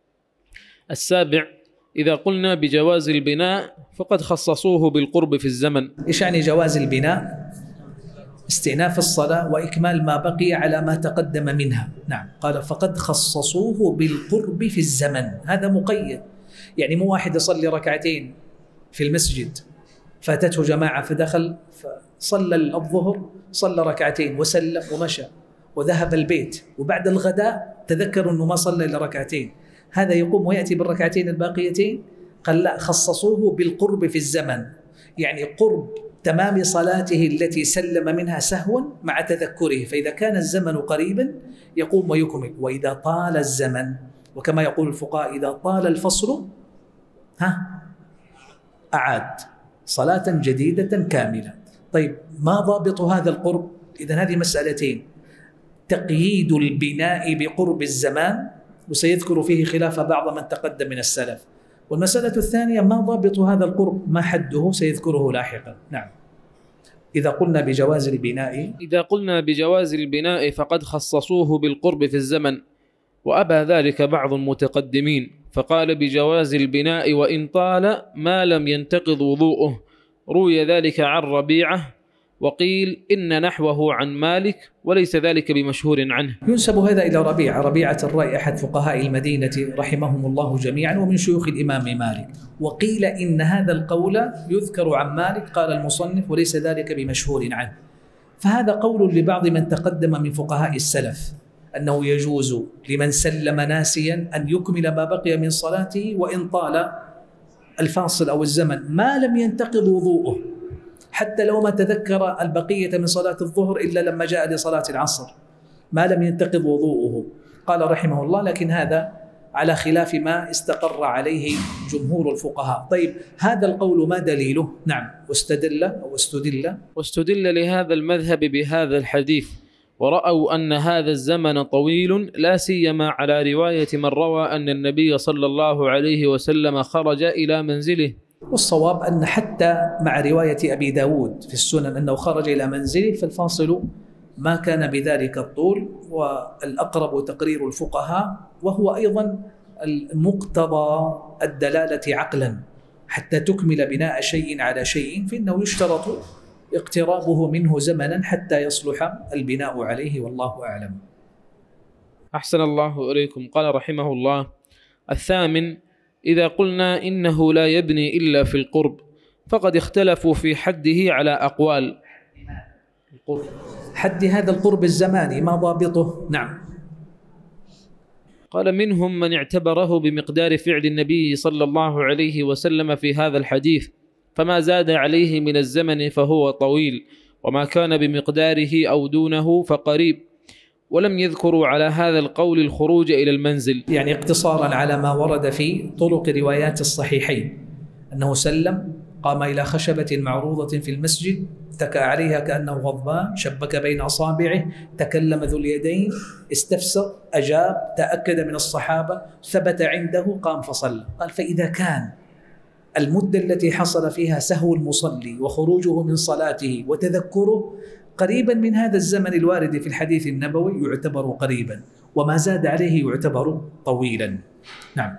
السابع، إذا قلنا بجواز البناء فقد خصصوه بالقرب في الزمن. إيش يعني جواز البناء؟ استئناف الصلاة وإكمال ما بقي على ما تقدم منها. نعم، قال فقد خصصوه بالقرب في الزمن، هذا مقيد، يعني مو واحد يصلي ركعتين في المسجد فاتته جماعة فدخل فصلى الظهر صلى ركعتين وسلم ومشى وذهب البيت وبعد الغداء تذكر أنه ما صلى إلا ركعتين، هذا يقوم ويأتي بالركعتين الباقيتين؟ قال لا، خصصوه بالقرب في الزمن، يعني قرب تمام صلاته التي سلم منها سهوا مع تذكره، فإذا كان الزمن قريبا يقوم ويكمل، وإذا طال الزمن وكما يقول الفقهاء إذا طال الفصل ها أعاد صلاة جديدة كاملة. طيب ما ضابط هذا القرب؟ إذن هذه مسألتين: تقييد البناء بقرب الزمان، وسيذكر فيه خلاف بعض من تقدم من السلف، والمسألة الثانية ما ضابط هذا القرب، ما حده، سيذكره لاحقا. نعم. إذا قلنا بجواز البناء إذا قلنا بجواز البناء فقد خصصوه بالقرب في الزمن، وأبى ذلك بعض المتقدمين فقال بجواز البناء وإن طال ما لم ينتقض وضوءه. روي ذلك عن ربيعة، وقيل إن نحوه عن مالك وليس ذلك بمشهور عنه. ينسب هذا إلى ربيعة، ربيعة الرأي أحد فقهاء المدينة رحمهم الله جميعا ومن شيوخ الإمام مالك، وقيل إن هذا القول يذكر عن مالك، قال المصنف وليس ذلك بمشهور عنه. فهذا قول لبعض من تقدم من فقهاء السلف أنه يجوز لمن سلم ناسيا أن يكمل ما بقي من صلاته وإن طال الفاصل أو الزمن ما لم ينتقض وضوءه، حتى لو ما تذكر البقية من صلاة الظهر إلا لما جاء لصلاة العصر ما لم ينتقض وضوءه. قال رحمه الله: لكن هذا على خلاف ما استقر عليه جمهور الفقهاء. طيب هذا القول ما دليله؟ نعم، واستدل أو استدل واستدل لهذا المذهب بهذا الحديث، ورأوا أن هذا الزمن طويل، لا سيما على رواية من روى أن النبي صلى الله عليه وسلم خرج إلى منزله. والصواب أن حتى مع رواية أبي داود في السنن أنه خرج إلى منزله فالفاصل ما كان بذلك الطول، والأقرب تقرير الفقهاء، وهو أيضا المقتضى الدلالة عقلا، حتى تكمل بناء شيء على شيء فإنه يشترط اقترابه منه زمنا حتى يصلح البناء عليه، والله أعلم. أحسن الله إليكم. قال رحمه الله: الثامن، إذا قلنا إنه لا يبني إلا في القرب فقد اختلفوا في حده على أقوال. حد هذا القرب الزماني ما ضابطه؟ نعم. قال: منهم من اعتبره بمقدار فعل النبي صلى الله عليه وسلم في هذا الحديث، فما زاد عليه من الزمن فهو طويل، وما كان بمقداره أو دونه فقريب. ولم يذكروا على هذا القول الخروج إلى المنزل، يعني اقتصارا على ما ورد في طرق روايات الصحيحين أنه سلم، قام إلى خشبة معروضة في المسجد، اتكأ عليها كأنه غضبان، شبك بين أصابعه، تكلم ذو اليدين، استفسر، أجاب، تأكد من الصحابة، ثبت عنده، قام فصلى. قال: فإذا كان المدة التي حصل فيها سهو المصلي وخروجه من صلاته وتذكره قريبا من هذا الزمن الوارد في الحديث النبوي يعتبر قريبا، وما زاد عليه يعتبر طويلا. نعم.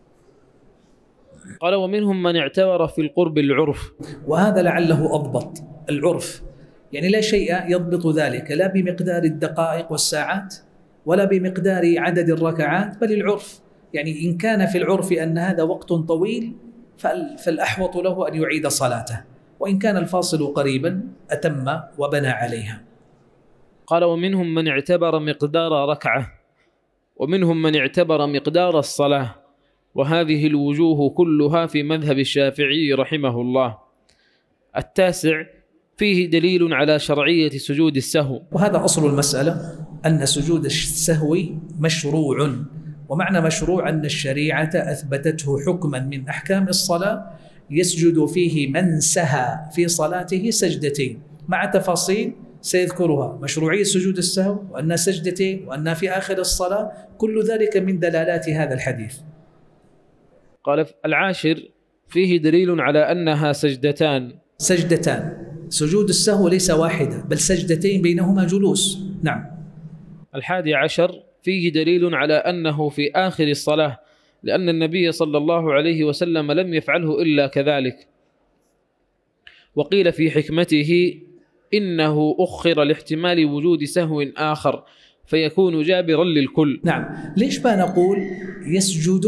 قال ومنهم من اعتبر في القرب العرف، وهذا لعله أضبط. العرف يعني لا شيء يضبط ذلك، لا بمقدار الدقائق والساعات ولا بمقدار عدد الركعات، بل العرف. يعني إن كان في العرف أن هذا وقت طويل فالأحوط له أن يعيد صلاته، وإن كان الفاصل قريبا أتم وبنى عليها. قال ومنهم من اعتبر مقدار ركعة، ومنهم من اعتبر مقدار الصلاة، وهذه الوجوه كلها في مذهب الشافعي رحمه الله. التاسع فيه دليل على شرعية سجود السهو، وهذا أصل المسألة، أن سجود السهو مشروع. ومعنى مشروع أن الشريعة أثبتته حكما من أحكام الصلاة يسجد فيه من سهى في صلاته سجدتين، مع تفاصيل سيذكرها، مشروعية سجود السهو وأنها سجدتين وأنها في آخر الصلاة، كل ذلك من دلالات هذا الحديث. قال العاشر فيه دليل على أنها سجدتان. سجدتان، سجود السهو ليس واحدة بل سجدتين بينهما جلوس. نعم. الحادي عشر فيه دليل على أنه في آخر الصلاة، لأن النبي صلى الله عليه وسلم لم يفعله إلا كذلك. وقيل في حكمته إنه أخر لاحتمال وجود سهو آخر فيكون جابرا للكل. نعم. ليش ما نقول يسجد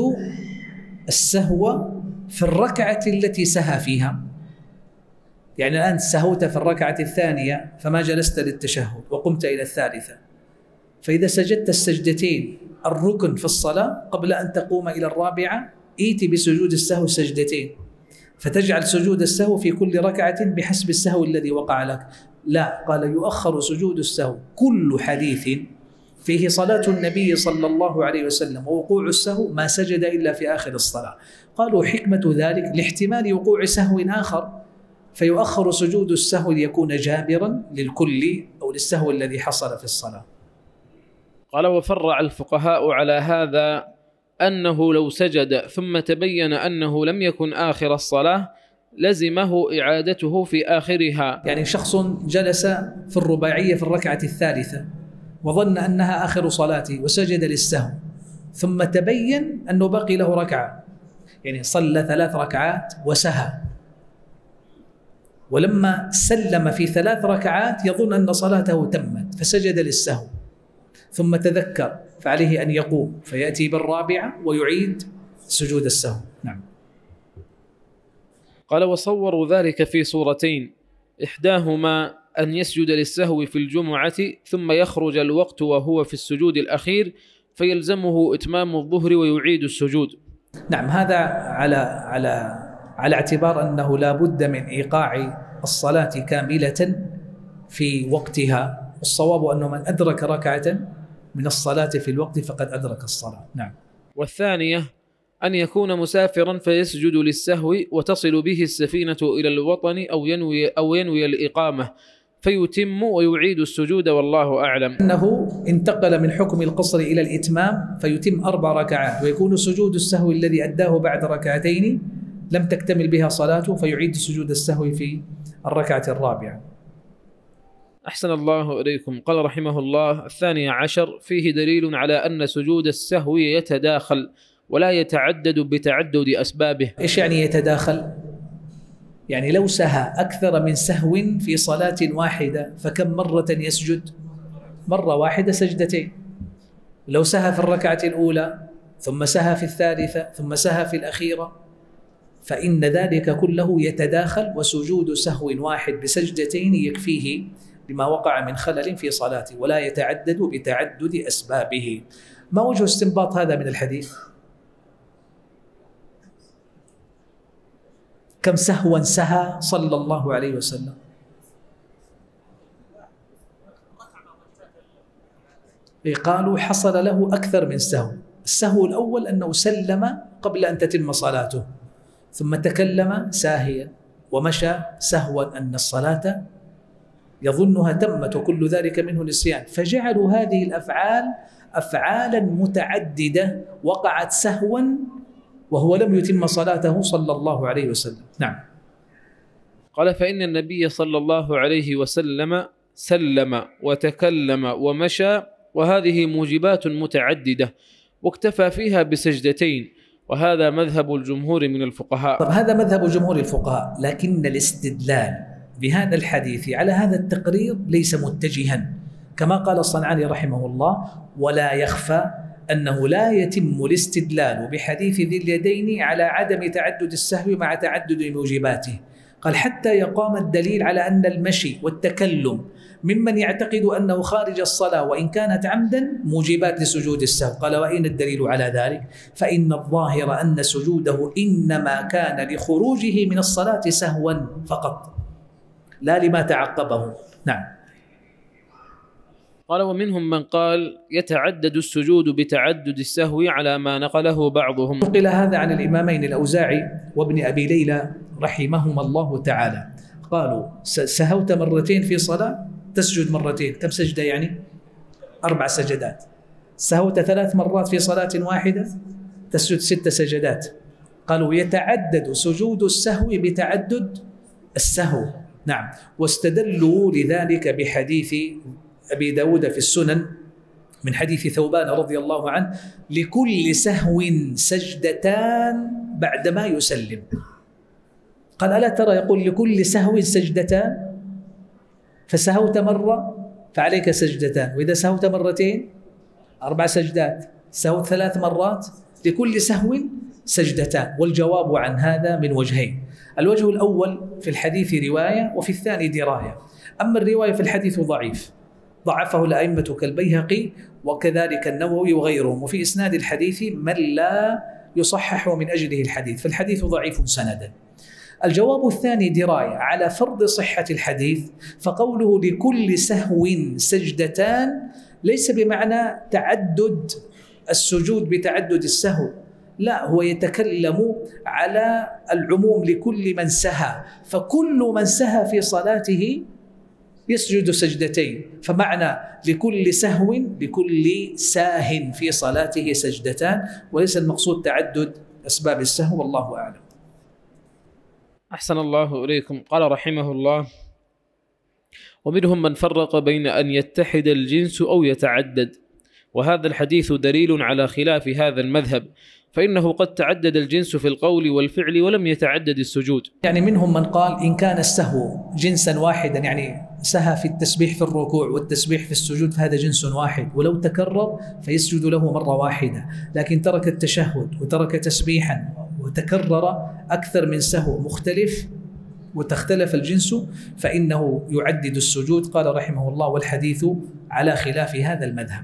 السهو في الركعة التي سهى فيها؟ يعني الآن سهوت في الركعة الثانية فما جلست للتشهد وقمت إلى الثالثة، فإذا سجدت السجدتين الركن في الصلاة قبل أن تقوم إلى الرابعة إيتي بسجود السهو سجدتين، فتجعل سجود السهو في كل ركعة بحسب السهو الذي وقع لك. لا، قال يؤخر سجود السهو. كل حديث فيه صلاة النبي صلى الله عليه وسلم ووقوع السهو ما سجد إلا في آخر الصلاة. قالوا حكمة ذلك لاحتمال وقوع سهو آخر، فيؤخر سجود السهو ليكون جابرا للكل أو للسهو الذي حصل في الصلاة. قال وفرع الفقهاء على هذا أنه لو سجد ثم تبين أنه لم يكن آخر الصلاة لزمه إعادته في آخرها. يعني شخص جلس في الرباعية في الركعة الثالثة وظن أنها آخر صلاته وسجد للسهو، ثم تبين أنه بقي له ركعة، يعني صلى ثلاث ركعات وسهى، ولما سلم في ثلاث ركعات يظن أن صلاته تمت فسجد للسهو، ثم تذكر فعليه أن يقوم فيأتي بالرابعة ويعيد سجود السهو. نعم. قال وصوروا ذلك في صورتين، إحداهما أن يسجد للسهو في الجمعة ثم يخرج الوقت وهو في السجود الأخير فيلزمه إتمام الظهر ويعيد السجود. نعم. هذا على على على اعتبار أنه لا بد من إيقاع الصلاة كاملة في وقتها، والصواب أنه من أدرك ركعة من الصلاة في الوقت فقد أدرك الصلاة. نعم. والثانية أن يكون مسافرا فيسجد للسهو وتصل به السفينة إلى الوطن أو ينوي, أو ينوي الإقامة فيتم ويعيد السجود والله أعلم. أنه انتقل من حكم القصر إلى الإتمام فيتم أربع ركعات، ويكون سجود السهو الذي أداه بعد ركعتين لم تكتمل بها صلاته فيعيد سجود السهو في الركعة الرابعة. أحسن الله إليكم. قال رحمه الله الثاني عشر فيه دليل على أن سجود السهو يتداخل ولا يتعدد بتعدد أسبابه. إيش يعني يتداخل؟ يعني لو سهى أكثر من سهو في صلاة واحدة فكم مرة يسجد؟ مرة واحدة سجدتين. لو سهى في الركعة الأولى ثم سهى في الثالثة ثم سهى في الأخيرة فإن ذلك كله يتداخل، وسجود سهو واحد بسجدتين يكفيه لما وقع من خلل في صلاته ولا يتعدد بتعدد أسبابه. ما وجه استنباط هذا من الحديث؟ كم سهوا سهى صلى الله عليه وسلم؟ قالوا حصل له أكثر من سهو. السهو الأول أنه سلم قبل أن تتم صلاته ثم تكلم ساهيا ومشى سهوا أن الصلاة يظنها تمت وكل ذلك منه نسيان، فجعلوا هذه الأفعال أفعالا متعددة وقعت سهوا وهو لم يتم صلاته صلى الله عليه وسلم. نعم. قال فإن النبي صلى الله عليه وسلم سلم وتكلم ومشى، وهذه موجبات متعددة، واكتفى فيها بسجدتين، وهذا مذهب الجمهور من الفقهاء. طب هذا مذهب جمهور الفقهاء، لكن الاستدلال بهذا الحديث على هذا التقرير ليس متجها، كما قال الصنعاني رحمه الله: ولا يخفى أنه لا يتم الاستدلال بحديث ذي اليدين على عدم تعدد السهو مع تعدد موجباته. قال: حتى يقام الدليل على أن المشي والتكلم ممن يعتقد أنه خارج الصلاة وإن كانت عمدا موجبات لسجود السهو. قال: وأين الدليل على ذلك؟ فإن الظاهر أن سجوده إنما كان لخروجه من الصلاة سهوا فقط، لا لما تعقبه. نعم. قال: ومنهم من قال يتعدد السجود بتعدد السهو على ما نقله بعضهم. نقل هذا عن الإمامين الأوزاعي وابن أبي ليلى رحمهما الله تعالى، قالوا: سهوت مرتين في صلاة تسجد مرتين، كم سجدة يعني؟ أربع سجدات. سهوت ثلاث مرات في صلاة واحدة تسجد ست سجدات. قالوا: يتعدد سجود السهو بتعدد السهو. نعم. واستدلوا لذلك بحديث أبي داود في السنن من حديث ثوبان رضي الله عنه: لكل سهو سجدتان بعدما يسلم. قال: ألا ترى يقول لكل سهو سجدتان، فسهوت مرة فعليك سجدتان، وإذا سهوت مرتين أربع سجدات، سهوت ثلاث مرات لكل سهو سجدتان. والجواب عن هذا من وجهين: الوجه الأول في الحديث رواية، وفي الثاني دراية. أما الرواية في الحديث ضعيف، ضعفه الأئمة كالبيهقي وكذلك النووي وغيرهم، وفي إسناد الحديث من لا يصحح من أجله الحديث، فالحديث ضعيف سندا. الجواب الثاني دراية على فرض صحة الحديث، فقوله لكل سهو سجدتان ليس بمعنى تعدد السجود بتعدد السهو، لا، هو يتكلم على العموم لكل من سهى، فكل من سهى في صلاته يسجد سجدتين، فمعنى لكل سهو لكل ساه في صلاته سجدتان، وليس المقصود تعدد أسباب السهو، والله أعلم. أحسن الله إليكم. قال رحمه الله: ومنهم من فرق بين أن يتحد الجنس أو يتعدد، وهذا الحديث دليل على خلاف هذا المذهب، فإنه قد تعدد الجنس في القول والفعل ولم يتعدد السجود. يعني منهم من قال إن كان السهو جنسا واحدا، يعني سهى في التسبيح في الركوع والتسبيح في السجود، فهذا جنس واحد، ولو تكرر فيسجد له مرة واحدة، لكن ترك التشهد وترك تسبيحا وتكرر أكثر من سهو مختلف وتختلف الجنس فإنه يعدد السجود. قال رحمه الله: والحديث على خلاف هذا المذهب.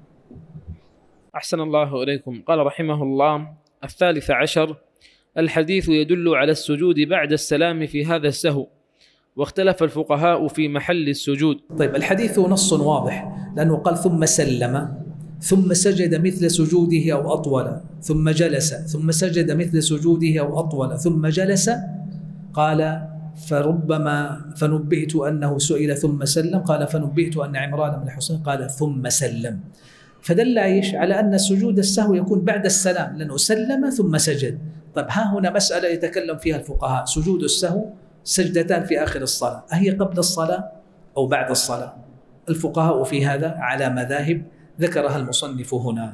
أحسن الله إليكم. قال رحمه الله: الثالث عشر: الحديث يدل على السجود بعد السلام في هذا السهو، واختلف الفقهاء في محل السجود. طيب، الحديث نص واضح، لأنه قال ثم سلم ثم سجد مثل سجوده أو أطول ثم جلس ثم سجد مثل سجوده أو أطول ثم جلس. قال: فربما فنبئت أنه سئل ثم سلم، قال: فنبئت أن عمران بن الحسين قال ثم سلم. فدل ايش؟ على أن سجود السهو يكون بعد السلام، لأنه سلم ثم سجد. طيب، ها هنا مسألة يتكلم فيها الفقهاء: سجود السهو سجدتان في آخر الصلاة، أهي قبل الصلاة أو بعد الصلاة؟ الفقهاء في هذا على مذاهب ذكرها المصنف هنا.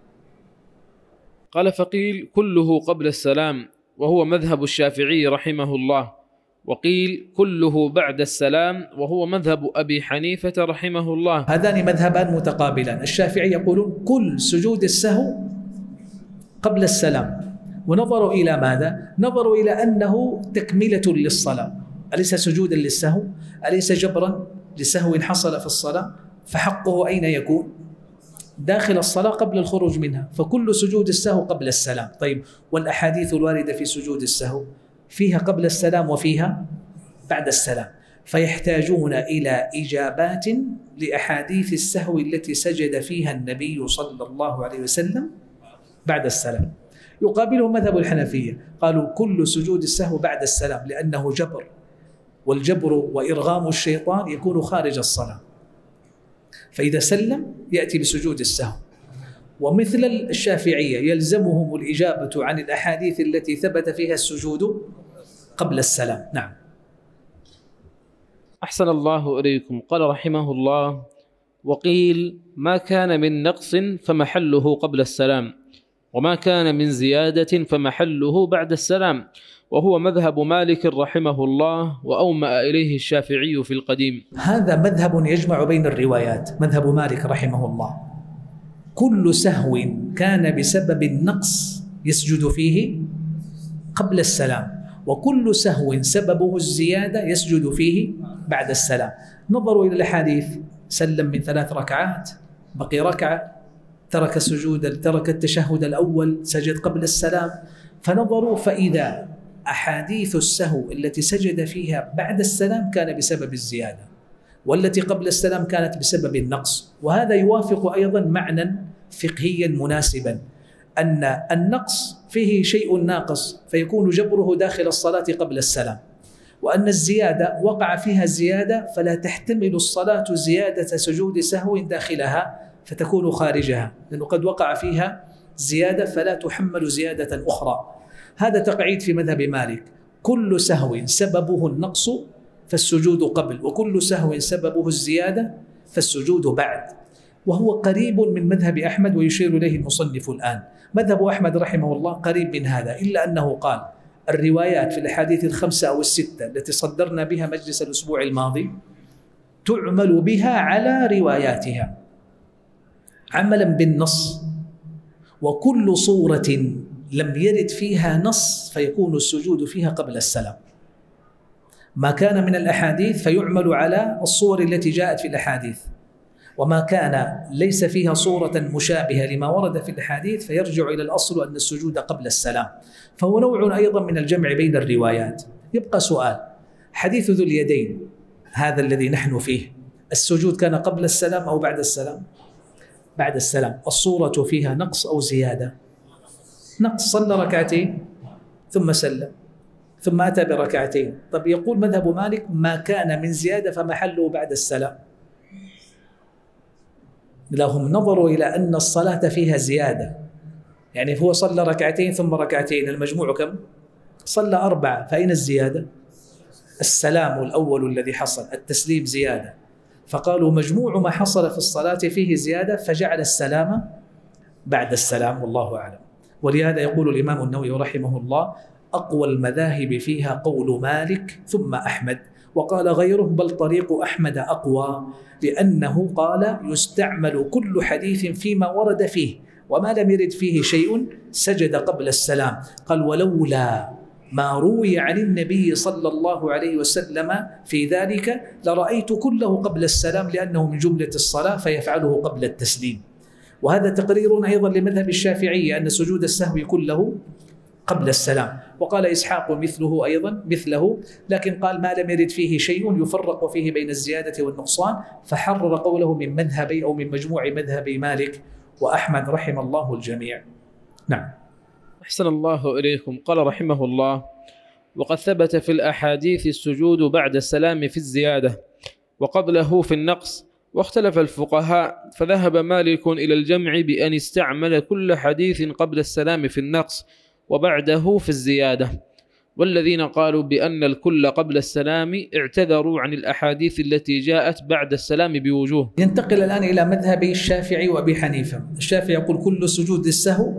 قال: فقيل كله قبل السلام، وهو مذهب الشافعي رحمه الله، وقيل كله بعد السلام، وهو مذهب أبي حنيفة رحمه الله. هذان مذهبان متقابلان. الشافعي يقولون كل سجود السهو قبل السلام، ونظروا إلى ماذا؟ نظروا إلى أنه تكملة للصلاة، أليس سجودا للسهو؟ أليس جبرا لسهو حصل في الصلاة؟ فحقه أين يكون؟ داخل الصلاة قبل الخروج منها، فكل سجود السهو قبل السلام. طيب، والأحاديث الواردة في سجود السهو فيها قبل السلام وفيها بعد السلام، فيحتاجون إلى إجابات لأحاديث السهو التي سجد فيها النبي صلى الله عليه وسلم بعد السلام. يقابله مذهب الحنفية، قالوا كل سجود السهو بعد السلام لأنه جبر، والجبر وإرغام الشيطان يكون خارج الصلاة، فإذا سلم يأتي بسجود السهو. ومثل الشافعية يلزمهم الإجابة عن الأحاديث التي ثبت فيها السجود قبل السلام. نعم. أحسن الله إليكم. قال رحمه الله: وقيل ما كان من نقص فمحله قبل السلام، وما كان من زيادة فمحله بعد السلام، وهو مذهب مالك رحمه الله، وأومأ إليه الشافعي في القديم. هذا مذهب يجمع بين الروايات، مذهب مالك رحمه الله. كل سهو كان بسبب النقص يسجد فيه قبل السلام، وكل سهو سببه الزيادة يسجد فيه بعد السلام. نظروا إلى الأحاديث: سلم من ثلاث ركعات، بقي ركعة، ترك السجود، ترك التشهد الأول، سجد قبل السلام. فنظروا فإذا أحاديث السهو التي سجد فيها بعد السلام كان بسبب الزيادة، والتي قبل السلام كانت بسبب النقص. وهذا يوافق أيضا معنى فقهيا مناسبا، أن النقص فيه شيء ناقص فيكون جبره داخل الصلاة قبل السلام، وأن الزيادة وقع فيها زيادة فلا تحتمل الصلاة زيادة سجود سهو داخلها فتكون خارجها، لأنه قد وقع فيها زيادة فلا تحمل زيادة أخرى. هذا تقعيد في مذهب مالك: كل سهو سببه النقص فالسجود قبل، وكل سهو سببه الزيادة فالسجود بعد. وهو قريب من مذهب أحمد، ويشير إليه المصنف الآن. مذهب أحمد رحمه الله قريب من هذا، إلا أنه قال: الروايات في الأحاديث الخمسة أو الستة التي صدرنا بها مجلس الأسبوع الماضي تعمل بها على رواياتها عملا بالنص، وكل صورة لم يرد فيها نص فيكون السجود فيها قبل السلام. ما كان من الأحاديث فيعمل على الصور التي جاءت في الأحاديث، وما كان ليس فيها صورة مشابهة لما ورد في الأحاديث فيرجع إلى الأصل أن السجود قبل السلام. فهو نوع أيضا من الجمع بين الروايات. يبقى سؤال: حديث ذو اليدين هذا الذي نحن فيه، السجود كان قبل السلام أو بعد السلام؟ بعد السلام. الصورة فيها نقص أو زيادة؟ نقص، صلى ركعتين ثم سلم ثم أتى بركعتين. طب يقول مذهب مالك: ما كان من زيادة فمحله بعد السلام. لهم نظروا إلى أن الصلاة فيها زيادة، يعني هو صلى ركعتين ثم ركعتين، المجموع كم؟ صلى أربعة، فأين الزيادة؟ السلام الأول الذي حصل، التسليم زيادة، فقالوا مجموع ما حصل في الصلاة فيه زيادة فجعل السلام بعد السلام، والله أعلم. ولهذا يقول الإمام النووي رحمه الله: أقوى المذاهب فيها قول مالك ثم أحمد، وقال غيره: بل طريق أحمد أقوى، لأنه قال يستعمل كل حديث فيما ورد فيه، وما لم يرد فيه شيء سجد قبل السلام. قال: ولولا ما روي عن النبي صلى الله عليه وسلم في ذلك لرأيت كله قبل السلام، لأنه من جملة الصلاة فيفعله قبل التسليم. وهذا تقرير أيضا لمذهب الشافعية أن سجود السهو كله قبل السلام. وقال إسحاق مثله أيضا مثله، لكن قال ما لم يرد فيه شيء يفرق فيه بين الزيادة والنقصان، فحرر قوله من مذهبي أو من مجموع مذهبي مالك وأحمد رحم الله الجميع. نعم. أحسن الله إليكم. قال رحمه الله: وقد ثبت في الأحاديث السجود بعد السلام في الزيادة وقبله في النقص، واختلف الفقهاء، فذهب مالك إلى الجمع بأن استعمل كل حديث قبل السلام في النقص وبعده في الزيادة، والذين قالوا بأن الكل قبل السلام اعتذروا عن الأحاديث التي جاءت بعد السلام بوجوه. ينتقل الآن إلى مذهب الشافعي وأبي حنيفة. الشافعي يقول كل سجود السهو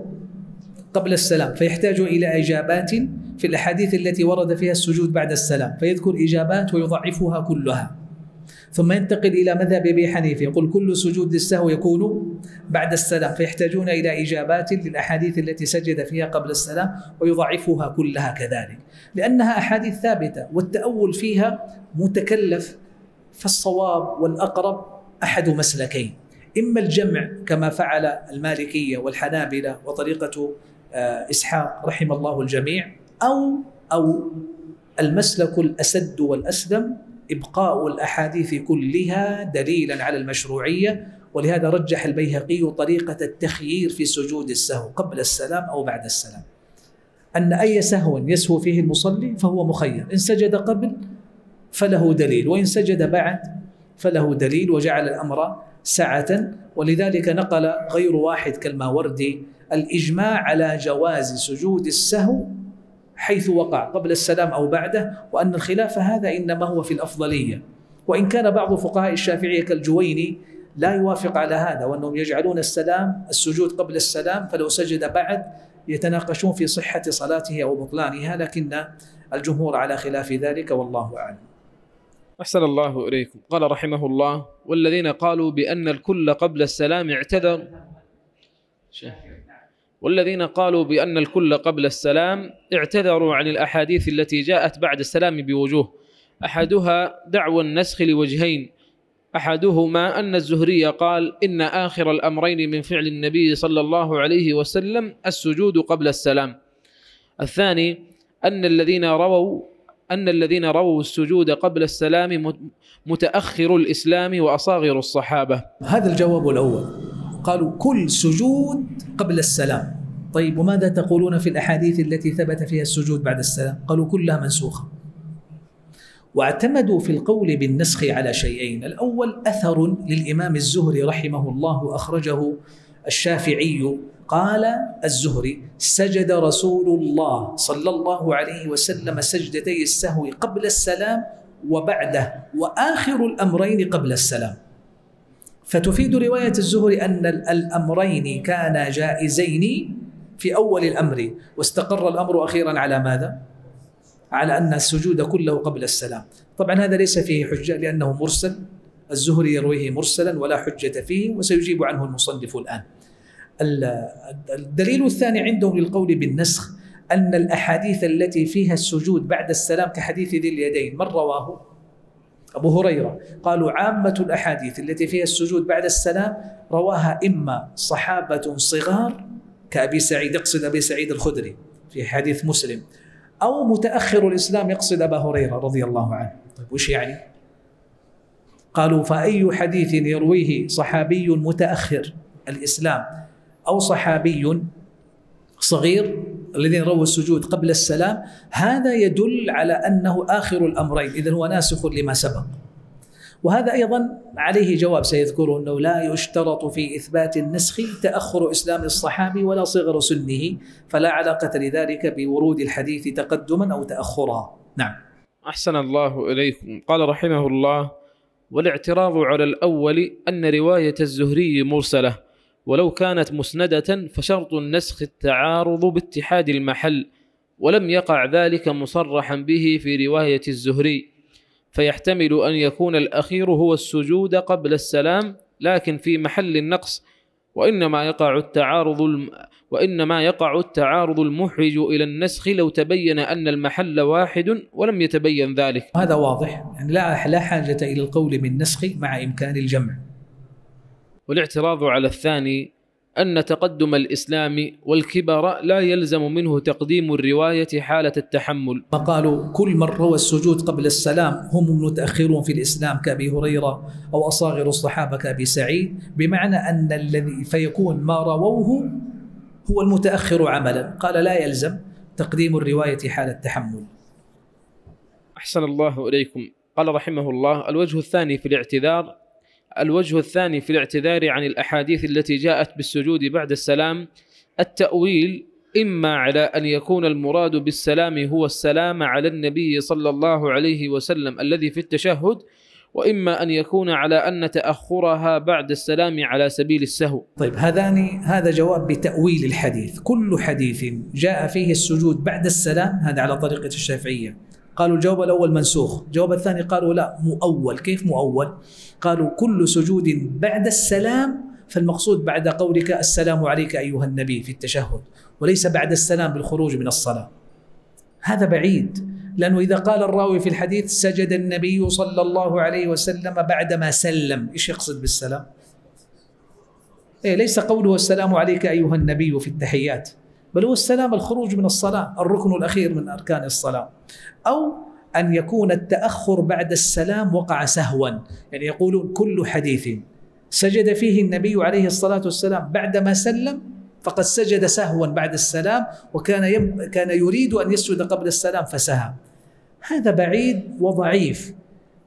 قبل السلام، فيحتاج إلى إجابات في الأحاديث التي ورد فيها السجود بعد السلام، فيذكر إجابات ويضعفها كلها. ثم ينتقل إلى مذهب أبي حنيفة يقول كل سجود السهو يكون بعد السلام، فيحتاجون إلى إجابات للأحاديث التي سجد فيها قبل السلام ويضعفها كلها كذلك، لأنها أحاديث ثابتة والتأول فيها متكلف. فالصواب والأقرب أحد مسلكين: إما الجمع كما فعل المالكية والحنابلة وطريقة إسحاق رحم الله الجميع، أو أو المسلك الأسد والأسلم إبقاء الأحاديث كلها دليلا على المشروعية. ولهذا رجح البيهقي طريقة التخيير في سجود السهو قبل السلام أو بعد السلام، أن أي سهو يسهو فيه المصلي فهو مخير، إن سجد قبل فله دليل، وإن سجد بعد فله دليل، وجعل الأمر سعة، ولذلك نقل غير واحد كالماوردي الإجماع على جواز سجود السهو حيث وقع قبل السلام أو بعده، وأن الخلاف هذا إنما هو في الأفضلية، وإن كان بعض فقهاء الشافعية كالجويني لا يوافق على هذا، وأنهم يجعلون السلام السجود قبل السلام، فلو سجد بعد يتناقشون في صحة صلاته أو بطلانها، لكن الجمهور على خلاف ذلك والله أعلم. أحسن الله إليكم. قال رحمه الله: والذين قالوا بأن الكل قبل السلام اعتذر والذين قالوا بأن الكل قبل السلام اعتذروا عن الأحاديث التي جاءت بعد السلام بوجوه، أحدها دعوى النسخ لوجهين، أحدهما أن الزهري قال: إن آخر الأمرين من فعل النبي صلى الله عليه وسلم السجود قبل السلام. الثاني أن الذين رووا أن الذين رووا السجود قبل السلام متأخر الإسلام وأصاغر الصحابة. هذا الجواب الأول، قالوا كل سجود قبل السلام. طيب وماذا تقولون في الأحاديث التي ثبت فيها السجود بعد السلام؟ قالوا كلها منسوخة. واعتمدوا في القول بالنسخ على شيئين: الأول أثر للإمام الزهري رحمه الله أخرجه الشافعي، قال الزهري: سجد رسول الله صلى الله عليه وسلم سجدتي السهو قبل السلام وبعده، وآخر الأمرين قبل السلام. فتفيد رواية الزهري أن الأمرين كانا جائزين في أول الأمر، واستقر الأمر أخيرا على ماذا؟ على أن السجود كله قبل السلام. طبعا هذا ليس فيه حجة لأنه مرسل، الزهري يرويه مرسلا ولا حجة فيه، وسيجيب عنه المصنف الآن. الدليل الثاني عندهم للقول بالنسخ أن الأحاديث التي فيها السجود بعد السلام كحديث ذي اليدين، من رواه؟ أبو هريرة. قالوا عامة الأحاديث التي فيها السجود بعد السلام رواها إما صحابة صغار كأبي سعيد، يقصد أبي سعيد الخدري في حديث مسلم، أو متأخر الإسلام يقصد أبا هريرة رضي الله عنه. طيب وش يعني؟ قالوا فأي حديث يرويه صحابي متأخر الإسلام أو صحابي صغير الذين رووا السجود قبل السلام، هذا يدل على أنه آخر الأمرين، إذن هو ناسخ لما سبق. وهذا أيضا عليه جواب سيذكره، أنه لا يشترط في إثبات النسخ تأخر إسلام الصحابي ولا صغر سنه، فلا علاقة لذلك بورود الحديث تقدما أو تأخرا. نعم. أحسن الله إليكم. قال رحمه الله: والاعتراض على الأول أن رواية الزهري مرسلة، ولو كانت مسندة فشرط النسخ التعارض باتحاد المحل، ولم يقع ذلك مصرحا به في رواية الزهري، فيحتمل أن يكون الأخير هو السجود قبل السلام لكن في محل النقص، وإنما يقع التعارض الم... وإنما يقع التعارض المحرج إلى النسخ لو تبين أن المحل واحد ولم يتبين ذلك. هذا واضح، يعني لا لا حاجة إلى القول بالنسخ مع إمكان الجمع. والاعتراض على الثاني أن تقدم الإسلام والكبر لا يلزم منه تقديم الرواية حالة التحمل. فقالوا كل من روى السجود قبل السلام هم المتأخرون في الإسلام كأبي هريرة أو أصاغر الصحابة كأبي سعيد، بمعنى أن الذي فيكون ما رووه هو المتأخر عملا. قال لا يلزم تقديم الرواية حالة التحمل. أحسن الله إليكم. قال رحمه الله: الوجه الثاني في الاعتذار الوجه الثاني في الاعتذار عن الأحاديث التي جاءت بالسجود بعد السلام التأويل، إما على أن يكون المراد بالسلام هو السلام على النبي صلى الله عليه وسلم الذي في التشهد، وإما أن يكون على أن تأخرها بعد السلام على سبيل السهو. طيب هذان هذا جواب بتأويل الحديث. كل حديث جاء فيه السجود بعد السلام هذا على طريقة الشافعية. قالوا الجواب الأول منسوخ، الجواب الثاني قالوا لا مؤول. كيف مؤول؟ قالوا كل سجود بعد السلام، فالمقصود بعد قولك السلام عليك أيها النبي في التشهد، وليس بعد السلام بالخروج من الصلاة. هذا بعيد، لأنه إذا قال الراوي في الحديث سجد النبي صلى الله عليه وسلم بعدما سلم، إيش يقصد بالسلام؟ إيه ليس قوله السلام عليك أيها النبي في التحيات، بل هو السلام الخروج من الصلاة، الركن الأخير من أركان الصلاة. أو أن يكون التأخر بعد السلام وقع سهوا، يعني يقولون كل حديث سجد فيه النبي عليه الصلاة والسلام بعدما سلم فقد سجد سهوا بعد السلام، وكان يم كان يريد أن يسجد قبل السلام فسهى. هذا بعيد وضعيف،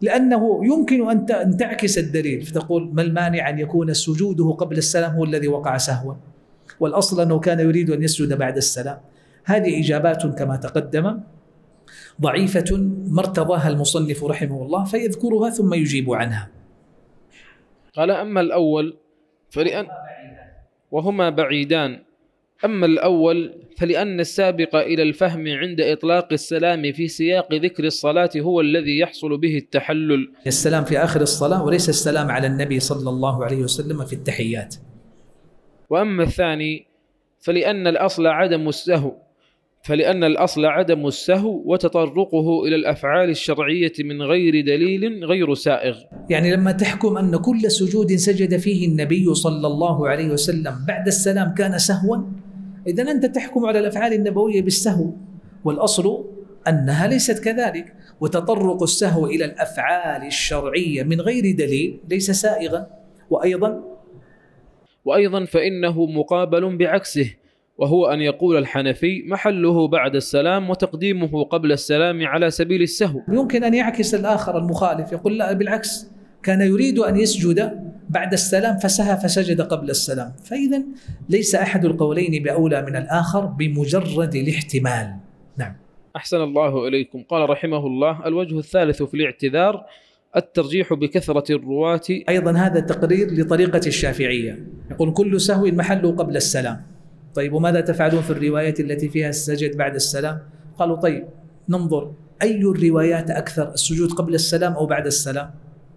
لأنه يمكن أن تعكس الدليل فتقول ما المانع أن يكون سجوده قبل السلام هو الذي وقع سهوا، والأصل أنه كان يريد أن يسجد بعد السلام. هذه إجابات كما تقدم ضعيفة ما ارتضاها المصنف رحمه الله، فيذكرها ثم يجيب عنها. قال أما الأول فلأن وهما بعيدان. أما الأول فلأن السابق إلى الفهم عند إطلاق السلام في سياق ذكر الصلاة هو الذي يحصل به التحلل. السلام في آخر الصلاة وليس السلام على النبي صلى الله عليه وسلم في التحيات. وأما الثاني فلأن الأصل عدم السهو فلأن الأصل عدم السهو وتطرقه إلى الأفعال الشرعية من غير دليل غير سائغ. يعني لما تحكم أن كل سجود سجد فيه النبي صلى الله عليه وسلم بعد السلام كان سهوا، إذن أنت تحكم على الأفعال النبوية بالسهو، والأصل أنها ليست كذلك. وتطرق السهو إلى الأفعال الشرعية من غير دليل ليس سائغا. وأيضا وأيضا فإنه مقابل بعكسه، وهو أن يقول الحنفي محله بعد السلام وتقديمه قبل السلام على سبيل السهو. يمكن أن يعكس الآخر المخالف، يقول لا بالعكس، كان يريد أن يسجد بعد السلام فسهى فسجد قبل السلام. فإذا ليس أحد القولين بأولى من الآخر بمجرد الاحتمال. نعم. أحسن الله إليكم. قال رحمه الله: الوجه الثالث في الاعتذار الترجيح بكثرة الرواة. أيضا هذا تقرير لطريقة الشافعية، يقول كل سهو محله قبل السلام. طيب وماذا تفعلون في الروايات التي فيها السجد بعد السلام؟ قالوا طيب ننظر أي الروايات أكثر، السجود قبل السلام أو بعد السلام؟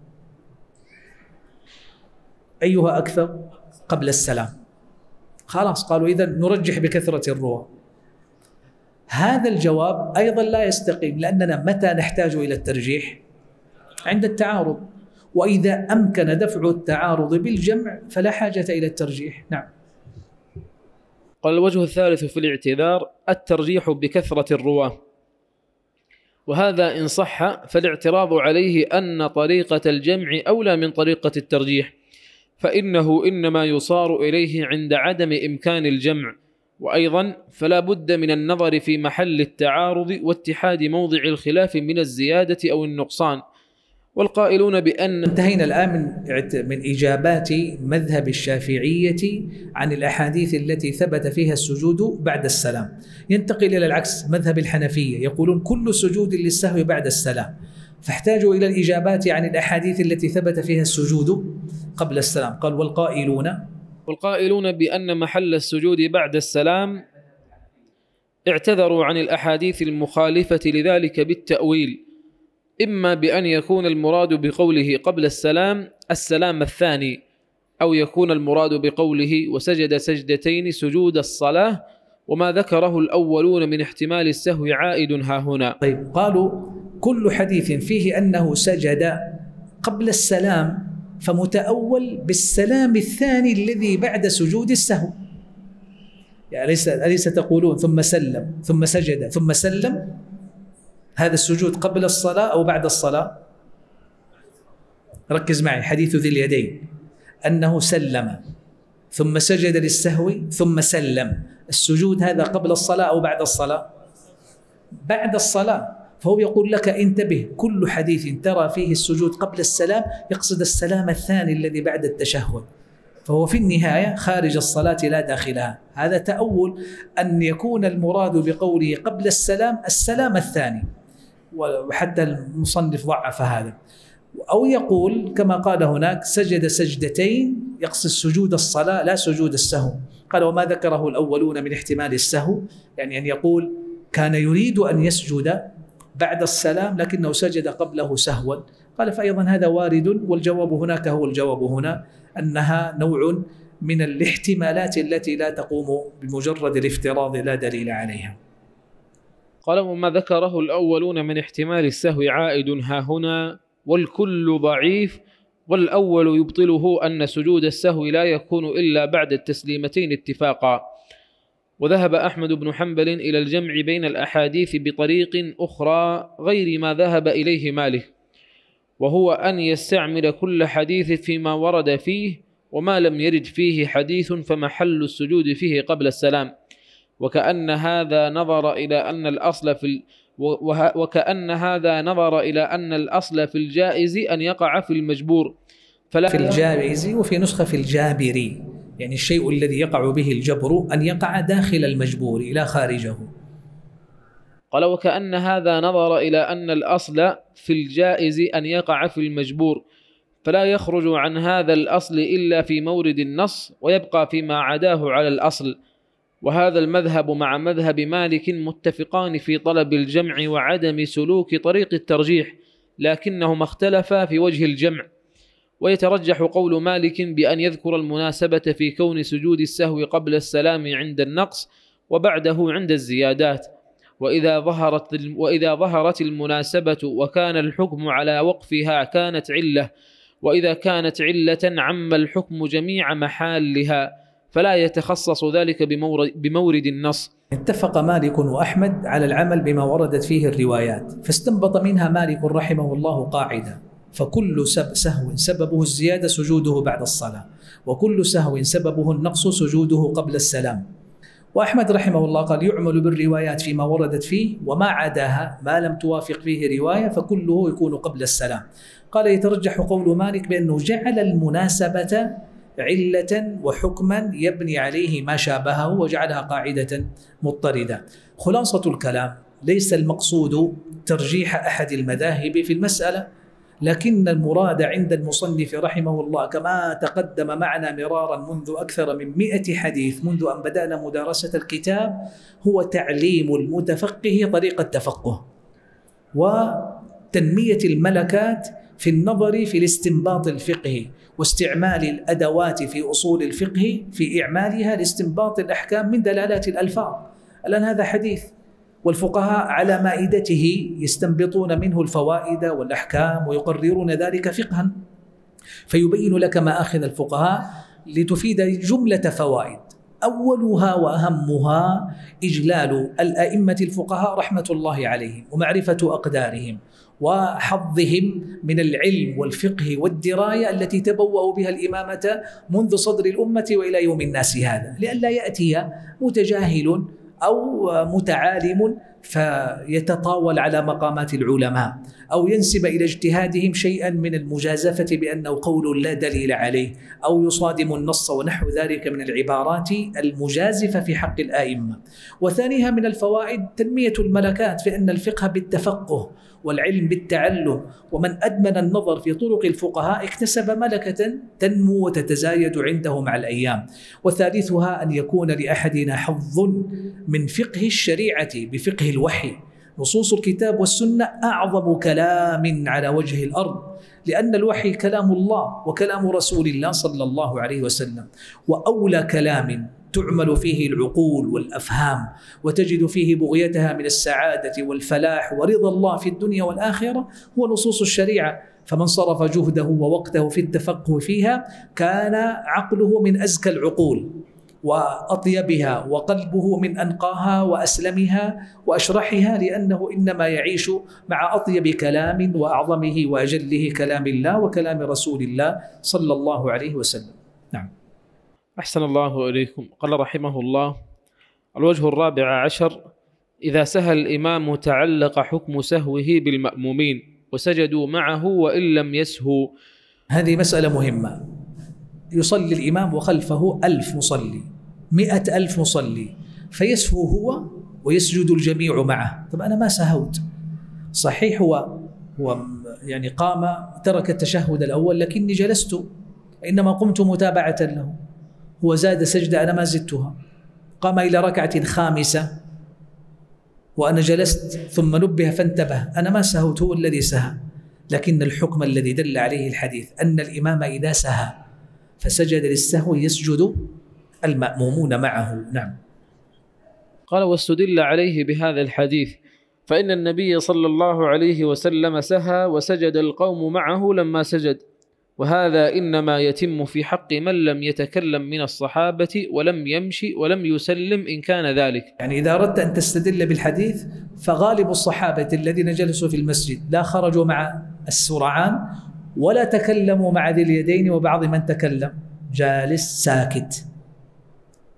أيها أكثر؟ قبل السلام. خلاص قالوا إذا نرجح بكثرة الرواة. هذا الجواب أيضا لا يستقيم، لأننا متى نحتاج إلى الترجيح؟ عند التعارض، وإذا أمكن دفع التعارض بالجمع فلا حاجة إلى الترجيح. نعم. قال: الوجه الثالث في الاعتذار الترجيح بكثرة الرواة، وهذا إن صح فالاعتراض عليه أن طريقة الجمع أولى من طريقة الترجيح، فإنه إنما يصار إليه عند عدم إمكان الجمع. وأيضا فلا بد من النظر في محل التعارض واتحاد موضع الخلاف من الزيادة أو النقصان. والقائلون بأن انتهينا الآن من من إجابات مذهب الشافعية عن الأحاديث التي ثبت فيها السجود بعد السلام. ينتقل إلى العكس، مذهب الحنفية يقولون كل سجود للسهو بعد السلام، فاحتاجوا إلى الإجابات عن الأحاديث التي ثبت فيها السجود قبل السلام. قال والقائلون والقائلون بأن محل السجود بعد السلام اعتذروا عن الأحاديث المخالفة لذلك بالتأويل، إما بأن يكون المراد بقوله قبل السلام السلام الثاني، أو يكون المراد بقوله وسجد سجدتين سجود الصلاة، وما ذكره الأولون من احتمال السهو عائد ها هنا. طيب قالوا كل حديث فيه أنه سجد قبل السلام فمتأول بالسلام الثاني الذي بعد سجود السهو. يعني أليس أليس تقولون ثم سلم ثم سجد ثم سلم؟ هذا السجود قبل الصلاة أو بعد الصلاة؟ ركز معي، حديث ذي اليدين أنه سلم ثم سجد للسهو ثم سلم، السجود هذا قبل الصلاة أو بعد الصلاة؟ بعد الصلاة. فهو يقول لك انتبه، كل حديث ترى فيه السجود قبل السلام يقصد السلام الثاني الذي بعد التشهد، فهو في النهاية خارج الصلاة لا داخلها. هذا تأول أن يكون المراد بقوله قبل السلام السلام الثاني، وحتى المصنف ضعف هذا. أو يقول كما قال هناك سجد سجدتين يقصد سجود الصلاة لا سجود السهو. قال وما ذكره الأولون من احتمال السهو، يعني أن يقول كان يريد أن يسجد بعد السلام لكنه سجد قبله سهوا. قال فأيضا هذا وارد، والجواب هناك هو الجواب هنا أنها نوع من الاحتمالات التي لا تقوم بمجرد الافتراض لا دليل عليها. قال وما ذكره الأولون من احتمال السهو عائد ها هنا، والكل ضعيف، والأول يبطله أن سجود السهو لا يكون إلا بعد التسليمتين اتفاقا. وذهب أحمد بن حنبل إلى الجمع بين الأحاديث بطريق أخرى غير ما ذهب إليه مالك، وهو أن يستعمل كل حديث فيما ورد فيه، وما لم يرد فيه حديث فمحل السجود فيه قبل السلام. وكأن هذا نظر إلى أن الأصل في وكأن هذا نظر إلى أن الأصل في الجائز أن يقع في المجبور، فلا في الجائز وفي نسخة في الجابري، يعني الشيء الذي يقع به الجبر أن يقع داخل المجبور لا خارجه. قال وكأن هذا نظر إلى أن الأصل في الجائز أن يقع في المجبور، فلا يخرج عن هذا الأصل إلا في مورد النص، ويبقى فيما عداه على الأصل. وهذا المذهب مع مذهب مالك متفقان في طلب الجمع وعدم سلوك طريق الترجيح، لكنهما اختلفا في وجه الجمع. ويترجح قول مالك بأن يذكر المناسبة في كون سجود السهو قبل السلام عند النقص وبعده عند الزيادات، وإذا ظهرت وإذا ظهرت المناسبة وكان الحكم على وقفها كانت علة، وإذا كانت علة عم الحكم جميع محالها، فلا يتخصص ذلك بمورد, بمورد النص. اتفق مالك وأحمد على العمل بما وردت فيه الروايات، فاستنبط منها مالك رحمه الله قاعدة: فكل سهو سببه الزيادة سجوده بعد الصلاة، وكل سهو سببه النقص سجوده قبل السلام. وأحمد رحمه الله قال: يعمل بالروايات فيما وردت فيه، وما عداها ما لم توافق فيه رواية فكله يكون قبل السلام. قال: يترجح قول مالك بأنه جعل المناسبة علة وحكما يبني عليه ما شابهه، وجعلها قاعدة مضطردة. خلاصة الكلام: ليس المقصود ترجيح أحد المذاهب في المسألة، لكن المراد عند المصنف رحمه الله كما تقدم معنا مرارا منذ أكثر من مئة حديث منذ أن بدأنا مدارسة الكتاب هو تعليم المتفقه طريقة التفقه، وتنمية الملكات في النظر في الاستنباط الفقهي، واستعمال الأدوات في أصول الفقه في إعمالها لاستنباط الأحكام من دلالات الألفاظ. الآن هذا حديث، والفقهاء على مائدته يستنبطون منه الفوائد والأحكام ويقررون ذلك فقها، فيبين لك مآخذ الفقهاء لتفيد جملة فوائد. أولها وأهمها إجلال الأئمة الفقهاء رحمة الله عليهم ومعرفة أقدارهم وحظهم من العلم والفقه والدراية التي تبوأوا بها الإمامة منذ صدر الأمة وإلى يوم الناس هذا، لئلا يأتي متجاهل أو متعالم فيتطاول على مقامات العلماء، أو ينسب إلى اجتهادهم شيئا من المجازفة بأنه قول لا دليل عليه، أو يصادم النص ونحو ذلك من العبارات المجازفة في حق الآئمة. وثانيها من الفوائد تنمية الملكات، فإن الفقه بالتفقه والعلم بالتعلم، ومن أدمن النظر في طرق الفقهاء اكتسب ملكة تنمو وتتزايد عنده مع الأيام. وثالثها أن يكون لأحدنا حظ من فقه الشريعة بفقه الوحي. نصوص الكتاب والسنة أعظم كلام على وجه الأرض، لأن الوحي كلام الله وكلام رسول الله صلى الله عليه وسلم، وأولى كلام تعمل فيه العقول والأفهام وتجد فيه بغيتها من السعادة والفلاح ورضا الله في الدنيا والآخرة هو نصوص الشريعة. فمن صرف جهده ووقته في التفقه فيها كان عقله من أزكى العقول وأطيبها، وقلبه من أنقاها وأسلمها وأشرحها، لأنه إنما يعيش مع أطيب كلام وأعظمه وأجله كلام الله وكلام رسول الله صلى الله عليه وسلم. نعم. أحسن الله إليكم. قال رحمه الله: الوجه الرابع عشر: إذا سهى الإمام تعلق حكم سهوه بالمأمومين وسجدوا معه وإن لم يسهوا. هذه مسألة مهمة. يصلي الإمام وخلفه ألف مصلي، مئة ألف مصلي، فيسهو هو ويسجد الجميع معه. طب أنا ما سهوت، صحيح هو هو يعني قام ترك التشهد الأول لكني جلست، إنما قمت متابعة له. هو زاد سجدة أنا ما زدتها، قام إلى ركعة خامسة وأنا جلست ثم نبه فانتبه، أنا ما سهوت، هو الذي سهى. لكن الحكم الذي دل عليه الحديث أن الإمام إذا سهى فسجد للسهو يسجد المأمومون معه. نعم. قال: واستدل عليه بهذا الحديث، فإن النبي صلى الله عليه وسلم سهى وسجد القوم معه لما سجد، وهذا إنما يتم في حق من لم يتكلم من الصحابة ولم يمشي ولم يسلم إن كان ذلك. يعني إذا أردت أن تستدل بالحديث فغالب الصحابة الذين جلسوا في المسجد لا خرجوا مع السرعان ولا تكلموا مع ذي اليدين، وبعض من تكلم جالس ساكت.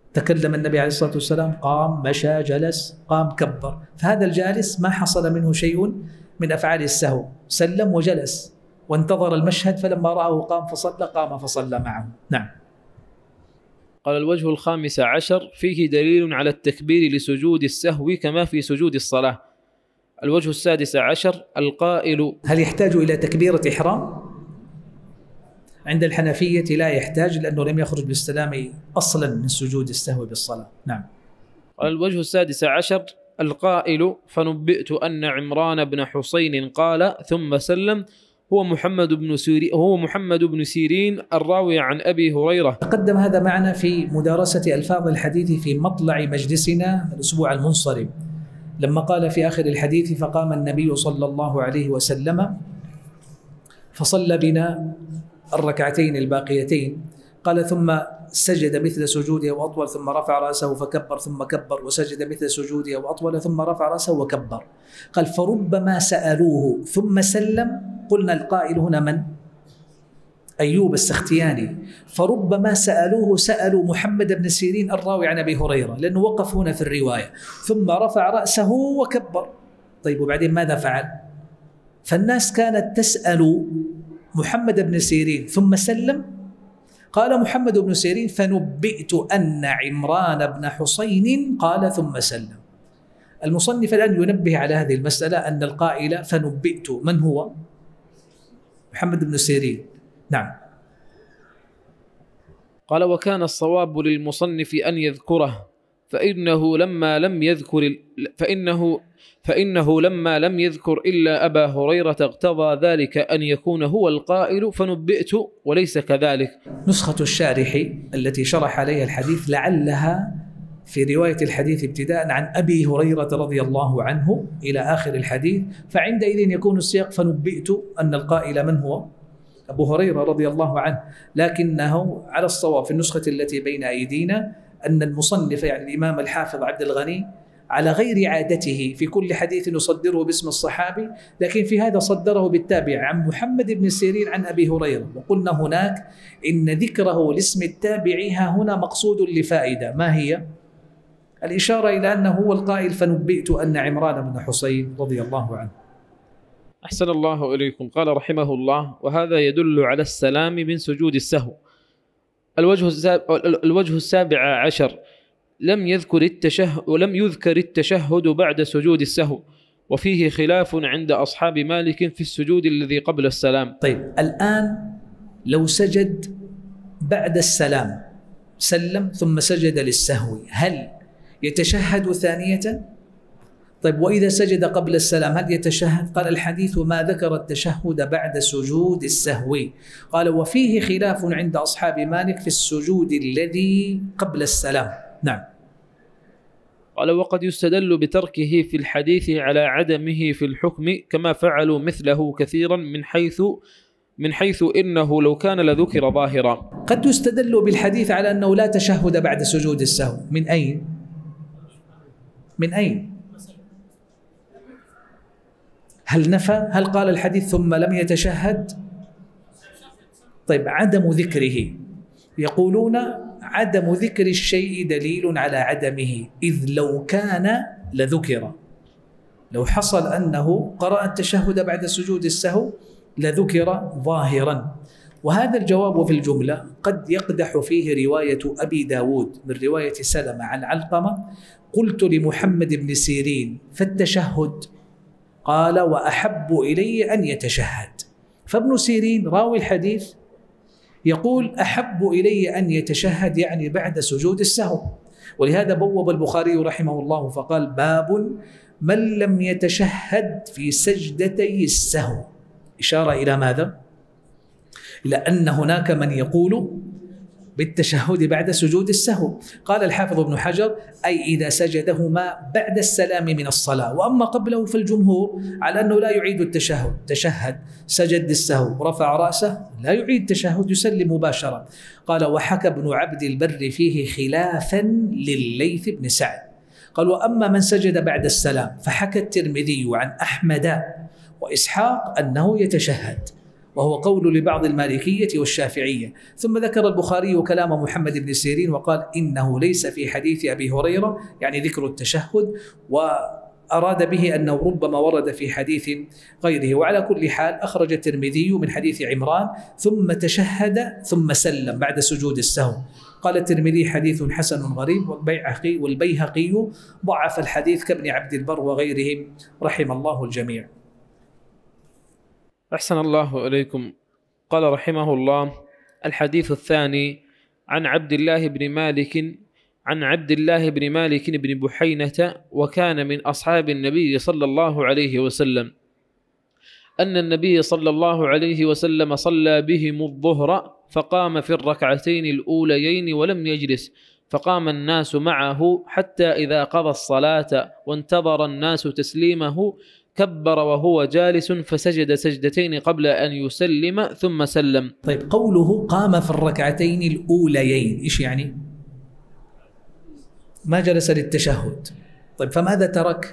تكلم النبي عليه الصلاة والسلام، قام، مشى، جلس، قام، كبر. فهذا الجالس ما حصل منه شيء من أفعال السهو، سلم وجلس وانتظر المشهد، فلما رأه قام فصلى، قام فصلى معه. نعم. قال الوجه الخامس عشر فيه دليل على التكبير لسجود السهو كما في سجود الصلاة. الوجه السادس عشر القائل هل يحتاج إلى تكبيرة إحرام؟ عند الحنفية لا يحتاج، لأنه لم يخرج بالسلام أصلا من سجود السهو بالصلاة. نعم. قال الوجه السادس عشر القائل فنبئت أن عمران بن حسين قال ثم سلم هو محمد بن سيرين هو محمد بن سيرين الراوي عن أبي هريرة. تقدم هذا معنا في مدارسة ألفاظ الحديث في مطلع مجلسنا الأسبوع المنصرم، لما قال في آخر الحديث فقام النبي صلى الله عليه وسلم فصلى بنا الركعتين الباقيتين، قال ثم سجد مثل سجوده وأطول ثم رفع رأسه فكبر ثم كبر، وسجد مثل سجوده وأطول ثم رفع رأسه وكبر. قال فربما سألوه ثم سلم، قلنا القائل هنا من؟ أيوب السختياني. فربما سألوه سألوا محمد بن سيرين الراوي عن أبي هريرة، لأنه وقف هنا في الرواية ثم رفع رأسه وكبر. طيب وبعدين ماذا فعل؟ فالناس كانت تسأل محمد بن سيرين ثم سلم، قال محمد بن سيرين فنبئت أن عمران بن حسين قال ثم سلم. المصنف الآن ينبه على هذه المسألة، أن القائل فنبئت من هو؟ محمد بن سيرين. نعم. قال وكان الصواب للمصنف أن يذكره، فإنه لما لم يذكر فإنه فإنه لما لم يذكر إلا أبا هريرة اقتضى ذلك أن يكون هو القائل فنبئت، وليس كذلك. نسخة الشارح التي شرح عليها الحديث لعلها في رواية الحديث ابتداء عن أبي هريرة رضي الله عنه إلى آخر الحديث، فعندئذ يكون السياق فنبئت أن القائل من هو؟ أبو هريرة رضي الله عنه. لكنه على الصواب في النسخة التي بين أيدينا أن المصنف يعني الإمام الحافظ عبد الغني على غير عادته في كل حديث يصدره باسم الصحابي، لكن في هذا صدره بالتابع عن محمد بن سيرين عن أبي هريرة. وقلنا هناك إن ذكره لاسم التابع ها هنا مقصود لفائدة، ما هي؟ الإشارة إلى أنه هو القائل فنبئت أن عمران بن حسين رضي الله عنه. أحسن الله إليكم. قال رحمه الله وهذا يدل على السلام من سجود السهو. الوجه الوجه السابع عشر لم يذكر التشهد ولم يذكر التشهد بعد سجود السهو، وفيه خلاف عند أصحاب مالك في السجود الذي قبل السلام. طيب الآن لو سجد بعد السلام، سلم ثم سجد للسهو، هل يتشهد ثانية؟ طيب وإذا سجد قبل السلام هل يتشهد؟ قال الحديث ما ذكر التشهد بعد سجود السهو. قال وفيه خلاف عند أصحاب مالك في السجود الذي قبل السلام. نعم. قال وقد يستدل بتركه في الحديث على عدمه في الحكم، كما فعلوا مثله كثيرا من حيث من حيث إنه لو كان لذكر ظاهرا. قد يستدل بالحديث على أنه لا تشهد بعد سجود السهو. من أين؟ من أين؟ هل نفى؟ هل قال الحديث ثم لم يتشهد؟ طيب عدم ذكره، يقولون عدم ذكر الشيء دليل على عدمه، إذ لو كان لذكر. لو حصل أنه قرأ التشهد بعد سجود السهو لذكر ظاهرا. وهذا الجواب في الجملة قد يقدح فيه رواية أبي داود من رواية سلمة عن علقمة قلت لمحمد بن سيرين فالتشهد، قال وأحب إلي أن يتشهد. فابن سيرين راوي الحديث يقول أحب إلي أن يتشهد يعني بعد سجود السهو. ولهذا بوب البخاري رحمه الله فقال باب من لم يتشهد في سجدتي السهو، إشارة إلى ماذا؟ إلى أن هناك من يقول بالتشهد بعد سجود السهو. قال الحافظ ابن حجر أي إذا سجدهما بعد السلام من الصلاة، وأما قبله فالجمهور على أنه لا يعيد التشهد، تشهد سجد السهو رفع رأسه لا يعيد التشهد يسلم مباشرة. قال وحكى ابن عبد البر فيه خلافا لليث بن سعد. قال وأما من سجد بعد السلام فحكى الترمذي عن أحمد وإسحاق أنه يتشهد، وهو قول لبعض المالكية والشافعية. ثم ذكر البخاري كلام محمد بن سيرين وقال إنه ليس في حديث أبي هريرة، يعني ذكر التشهد، وأراد به أنه ربما ورد في حديث غيره. وعلى كل حال أخرج الترمذي من حديث عمران ثم تشهد ثم سلم بعد سجود السهو. قال الترمذي حديث حسن غريب، والبيهقي والبيهقي ضعف الحديث كابن عبد البر وغيرهم رحم الله الجميع. أحسن الله إليكم. قال رحمه الله: الحديث الثاني عن عبد الله بن مالك عن عبد الله بن مالك بن بحينة، وكان من أصحاب النبي صلى الله عليه وسلم، أن النبي صلى الله عليه وسلم صلى بهم الظهر فقام في الركعتين الأوليين ولم يجلس، فقام الناس معه حتى إذا قضى الصلاة وانتظر الناس تسليمه كبر وهو جالس فسجد سجدتين قبل أن يسلم ثم سلم. طيب، قوله قام في الركعتين الأوليين إيش يعني؟ ما جلس للتشهد. طيب، فماذا ترك؟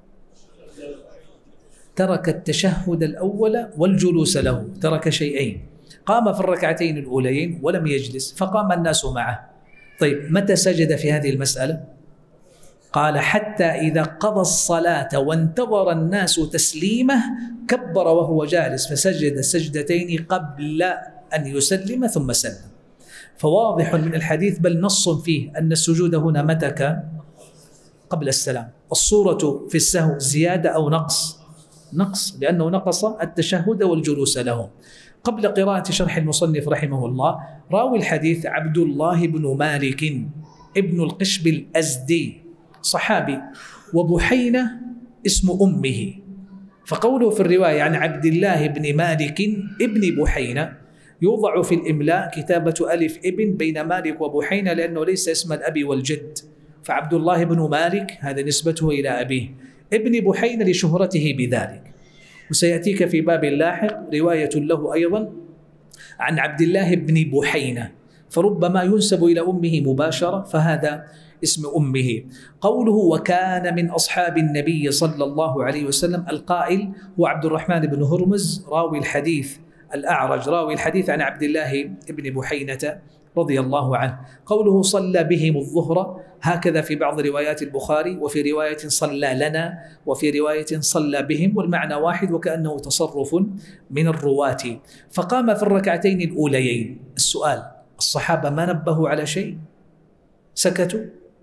ترك التشهد الأول والجلوس له، ترك شيئين. قام في الركعتين الأوليين ولم يجلس فقام الناس معه. طيب، متى سجد في هذه المسألة؟ قال حتى إذا قضى الصلاة وانتظر الناس تسليمه كبر وهو جالس فسجد سجدتين قبل أن يسلم ثم سلم. فواضح من الحديث بل نص فيه أن السجود هنا متى كان؟ قبل السلام. الصورة في السهو زيادة أو نقص؟ نقص، لأنه نقص التشهد والجلوس له. قبل قراءة شرح المصنف رحمه الله، راوي الحديث عبد الله بن مالك ابن القشب الأزدي صحابي، وبحينة اسم أمه، فقوله في الرواية عن عبد الله بن مالك ابن بحينة يوضع في الإملاء كتابة ألف ابن بين مالك وبحينة لأنه ليس اسم الأب والجد، فعبد الله بن مالك هذا نسبته إلى أبيه، ابن بحينة لشهرته بذلك. وسيأتيك في باب لاحق رواية له أيضا عن عبد الله بن بحينة، فربما ينسب إلى أمه مباشرة، فهذا اسم أمه. قوله وكان من أصحاب النبي صلى الله عليه وسلم، القائل هو عبد الرحمن بن هرمز راوي الحديث الأعرج راوي الحديث عن عبد الله بن بحينة رضي الله عنه. قوله صلى بهم الظهر هكذا في بعض روايات البخاري، وفي رواية صلى لنا، وفي رواية صلى بهم، والمعنى واحد وكأنه تصرف من الرواة. فقام في الركعتين الأوليين. السؤال: الصحابة ما نبهوا على شيء؟ سكتوا؟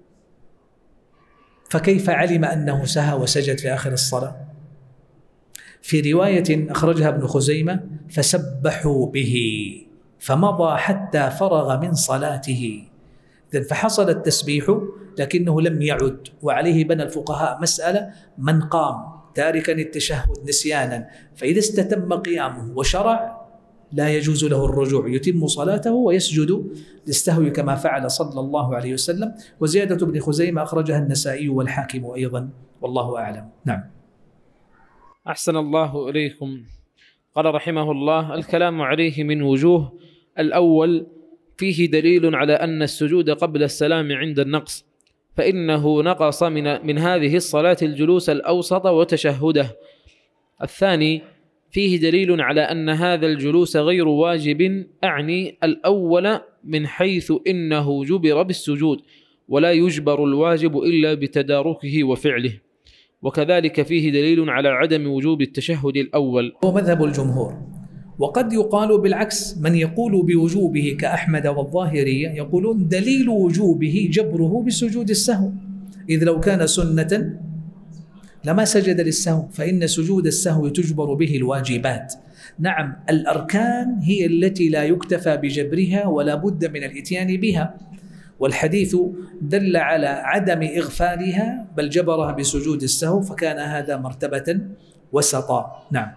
فكيف علم أنه سهى وسجد في آخر الصلاة؟ في رواية أخرجها ابن خزيمة فسبحوا به فمضى حتى فرغ من صلاته. إذن فحصل التسبيح لكنه لم يعد، وعليه بنى الفقهاء مسألة: من قام تاركا التشهد نسيانا فإذا استتم قيامه وشرع لا يجوز له الرجوع، يتم صلاته ويسجد للسهو كما فعل صلى الله عليه وسلم. وزيادة ابن خزيمة أخرجها النسائي والحاكم أيضا، والله أعلم. نعم. أحسن الله إليكم. قال رحمه الله: الكلام عليه من وجوه. الأول: فيه دليل على أن السجود قبل السلام عند النقص، فإنه نقص من, من هذه الصلاة الجلوس الأوسط وتشهده. الثاني: فيه دليل على أن هذا الجلوس غير واجب، أعني الأول من حيث إنه جبر بالسجود، ولا يجبر الواجب إلا بتداركه وفعله. وكذلك فيه دليل على عدم وجوب التشهد الأول. هو مذهب الجمهور. وقد يقال بالعكس، من يقول بوجوبه كأحمد والظاهرية يقولون دليل وجوبه جبره بسجود السهو، إذ لو كان سنة لما سجد للسهو، فإن سجود السهو تجبر به الواجبات. نعم، الأركان هي التي لا يكتفى بجبرها ولا بد من الإتيان بها، والحديث دل على عدم إغفالها بل جبرها بسجود السهو، فكان هذا مرتبة وسطا. نعم.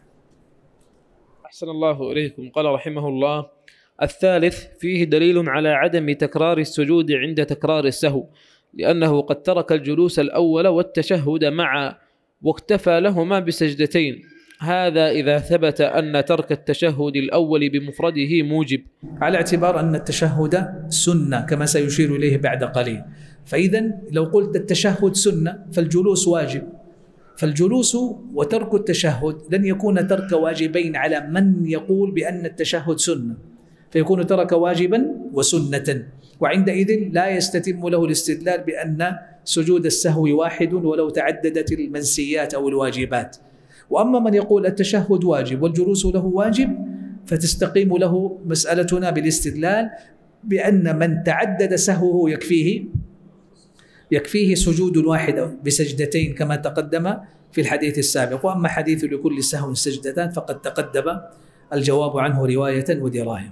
أحسن الله إليكم. قال رحمه الله: الثالث: فيه دليل على عدم تكرار السجود عند تكرار السهو، لأنه قد ترك الجلوس الأول والتشهد معا واكتفى لهما بسجدتين، هذا إذا ثبت أن ترك التشهد الأول بمفرده موجب، على اعتبار أن التشهد سنة كما سيشير إليه بعد قليل. فإذا لو قلت التشهد سنة فالجلوس واجب، فالجلوس وترك التشهد لن يكون ترك واجبين على من يقول بأن التشهد سنة، فيكون ترك واجبا وسنة، وعندئذ لا يستتم له الاستدلال بأن سجود السهو واحد ولو تعددت المنسيات أو الواجبات. وأما من يقول التشهد واجب والجلوس له واجب فتستقيم له مسألتنا بالاستدلال بأن من تعدد سهوه يكفيه يكفيه سجود واحد بسجدتين كما تقدم في الحديث السابق. وأما حديث لكل سهو سجدتان فقد تقدم الجواب عنه رواية ودراية.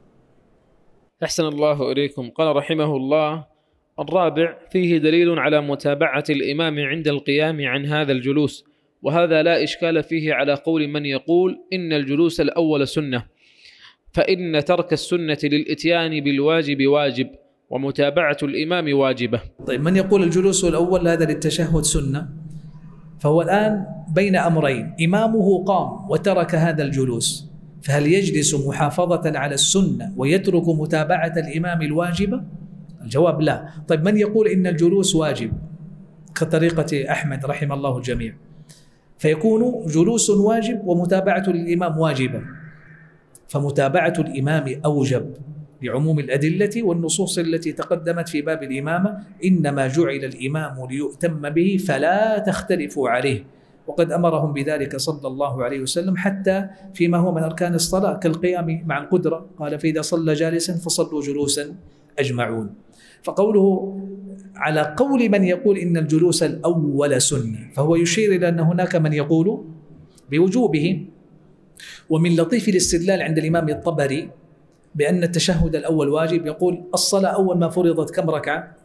أحسن الله إليكم. قال رحمه الله: الرابع: فيه دليل على متابعة الإمام عند القيام عن هذا الجلوس، وهذا لا إشكال فيه على قول من يقول إن الجلوس الأول سنة، فإن ترك السنة للإتيان بالواجب واجب، ومتابعة الإمام واجبة. طيب، من يقول الجلوس الأول هذا للتشهد سنة، فهو الآن بين أمرين: إمامه قام وترك هذا الجلوس، فهل يجلس محافظة على السنة ويترك متابعة الإمام الواجبة؟ الجواب لا. طيب، من يقول إن الجلوس واجب كطريقة أحمد رحمه الله الجميع، فيكون جلوس واجب ومتابعة الإمام واجبة، فمتابعة الإمام أوجب لعموم الأدلة والنصوص التي تقدمت في باب الإمامة: إنما جعل الإمام ليؤتم به فلا تختلفوا عليه. وقد أمرهم بذلك صلى الله عليه وسلم حتى فيما هو من أركان الصلاة كالقيام مع القدرة، قال: فإذا صلى جالسا فصلوا جلوسا أجمعون. فقوله على قول من يقول إن الجلوس الأول سنة، فهو يشير إلى أن هناك من يقول بوجوبه. ومن لطيف الاستدلال عند الإمام الطبري بأن التشهد الأول واجب، يقول: الصلاة أول ما فرضت كم ركعة؟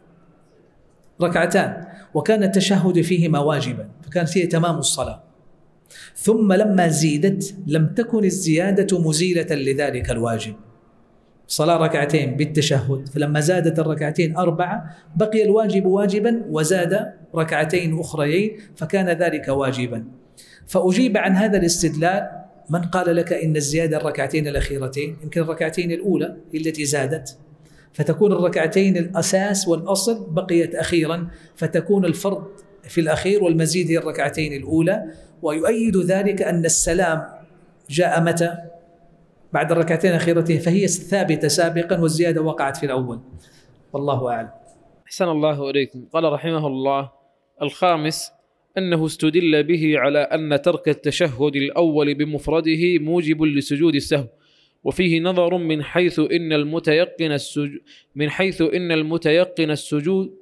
ركعتان، وكان التشهد فيهما واجبا، فكان فيه تمام الصلاة. ثم لما زيدت لم تكن الزيادة مزيلة لذلك الواجب، صلاة ركعتين بالتشهد، فلما زادت الركعتين أربعة بقي الواجب واجبا وزاد ركعتين أخريين فكان ذلك واجبا. فأجيب عن هذا الاستدلال من قال لك إن الزيادة الركعتين الأخيرتين، يمكن الركعتين الأولى التي زادت، فتكون الركعتين الأساس والأصل بقيت أخيرا، فتكون الفرض في الأخير والمزيد هي الركعتين الأولى. ويؤيد ذلك أن السلام جاء متى؟ بعد الركعتين الأخيرتين، فهي ثابتة سابقا والزيادة وقعت في الأول، والله أعلم. أحسن الله إليكم. قال رحمه الله: الخامس: أنه استدل به على أن ترك التشهد الأول بمفرده موجب لسجود السهو، وفيه نظر من حيث إن المتيقن السجود من حيث إن المتيقن السجود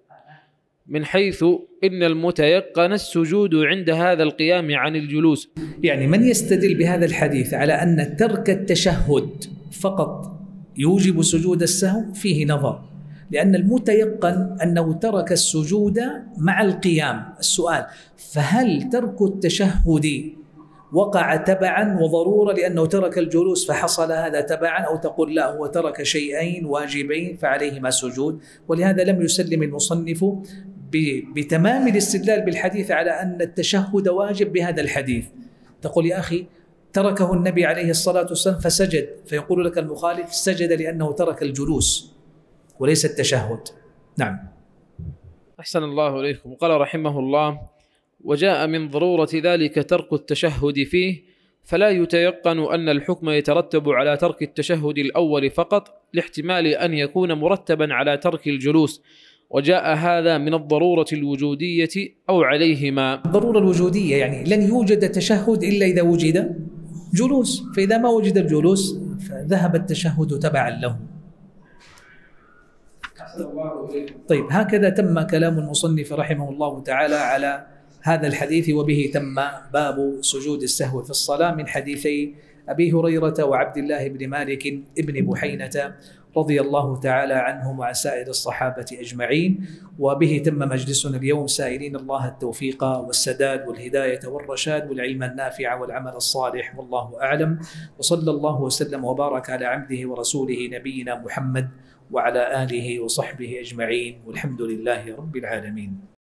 من حيث إن المتيقن السجود عند هذا القيام عن الجلوس. يعني من يستدل بهذا الحديث على أن ترك التشهد فقط يوجب سجود السهو فيه نظر، لأن المتيقن أنه ترك السجود مع القيام. السؤال: فهل ترك التشهد وقع تبعا وضرورة لأنه ترك الجلوس فحصل هذا تبعا، أو تقول لا، هو ترك شيئين واجبين فعليهما سجود؟ ولهذا لم يسلم المصنف بتمام الاستدلال بالحديث على أن التشهد واجب بهذا الحديث. تقول يا أخي تركه النبي عليه الصلاة والسلام فسجد، فيقول لك المخالف سجد لأنه ترك الجلوس وليس التشهد. نعم. أحسن الله إليكم. قال رحمه الله: وجاء من ضرورة ذلك ترك التشهد فيه، فلا يتيقن أن الحكم يترتب على ترك التشهد الأول فقط، لاحتمال أن يكون مرتبا على ترك الجلوس، وجاء هذا من الضرورة الوجودية أو عليهما. الضرورة الوجودية يعني لن يوجد تشهد إلا إذا وجد جلوس، فإذا ما وجد الجلوس فذهب التشهد تبعا له. طيب، هكذا تم كلام المصنف رحمه الله تعالى على هذا الحديث، وبه تم باب سجود السهو في الصلاة من حديثي أبي هريرة وعبد الله بن مالك ابن بحينة رضي الله تعالى عنهم وعن سائر الصحابة أجمعين. وبه تم مجلسنا اليوم، سائلين الله التوفيق والسداد والهداية والرشاد والعلم النافع والعمل الصالح، والله أعلم. وصلى الله وسلم وبارك على عبده ورسوله نبينا محمد وعلى آله وصحبه أجمعين، والحمد لله رب العالمين.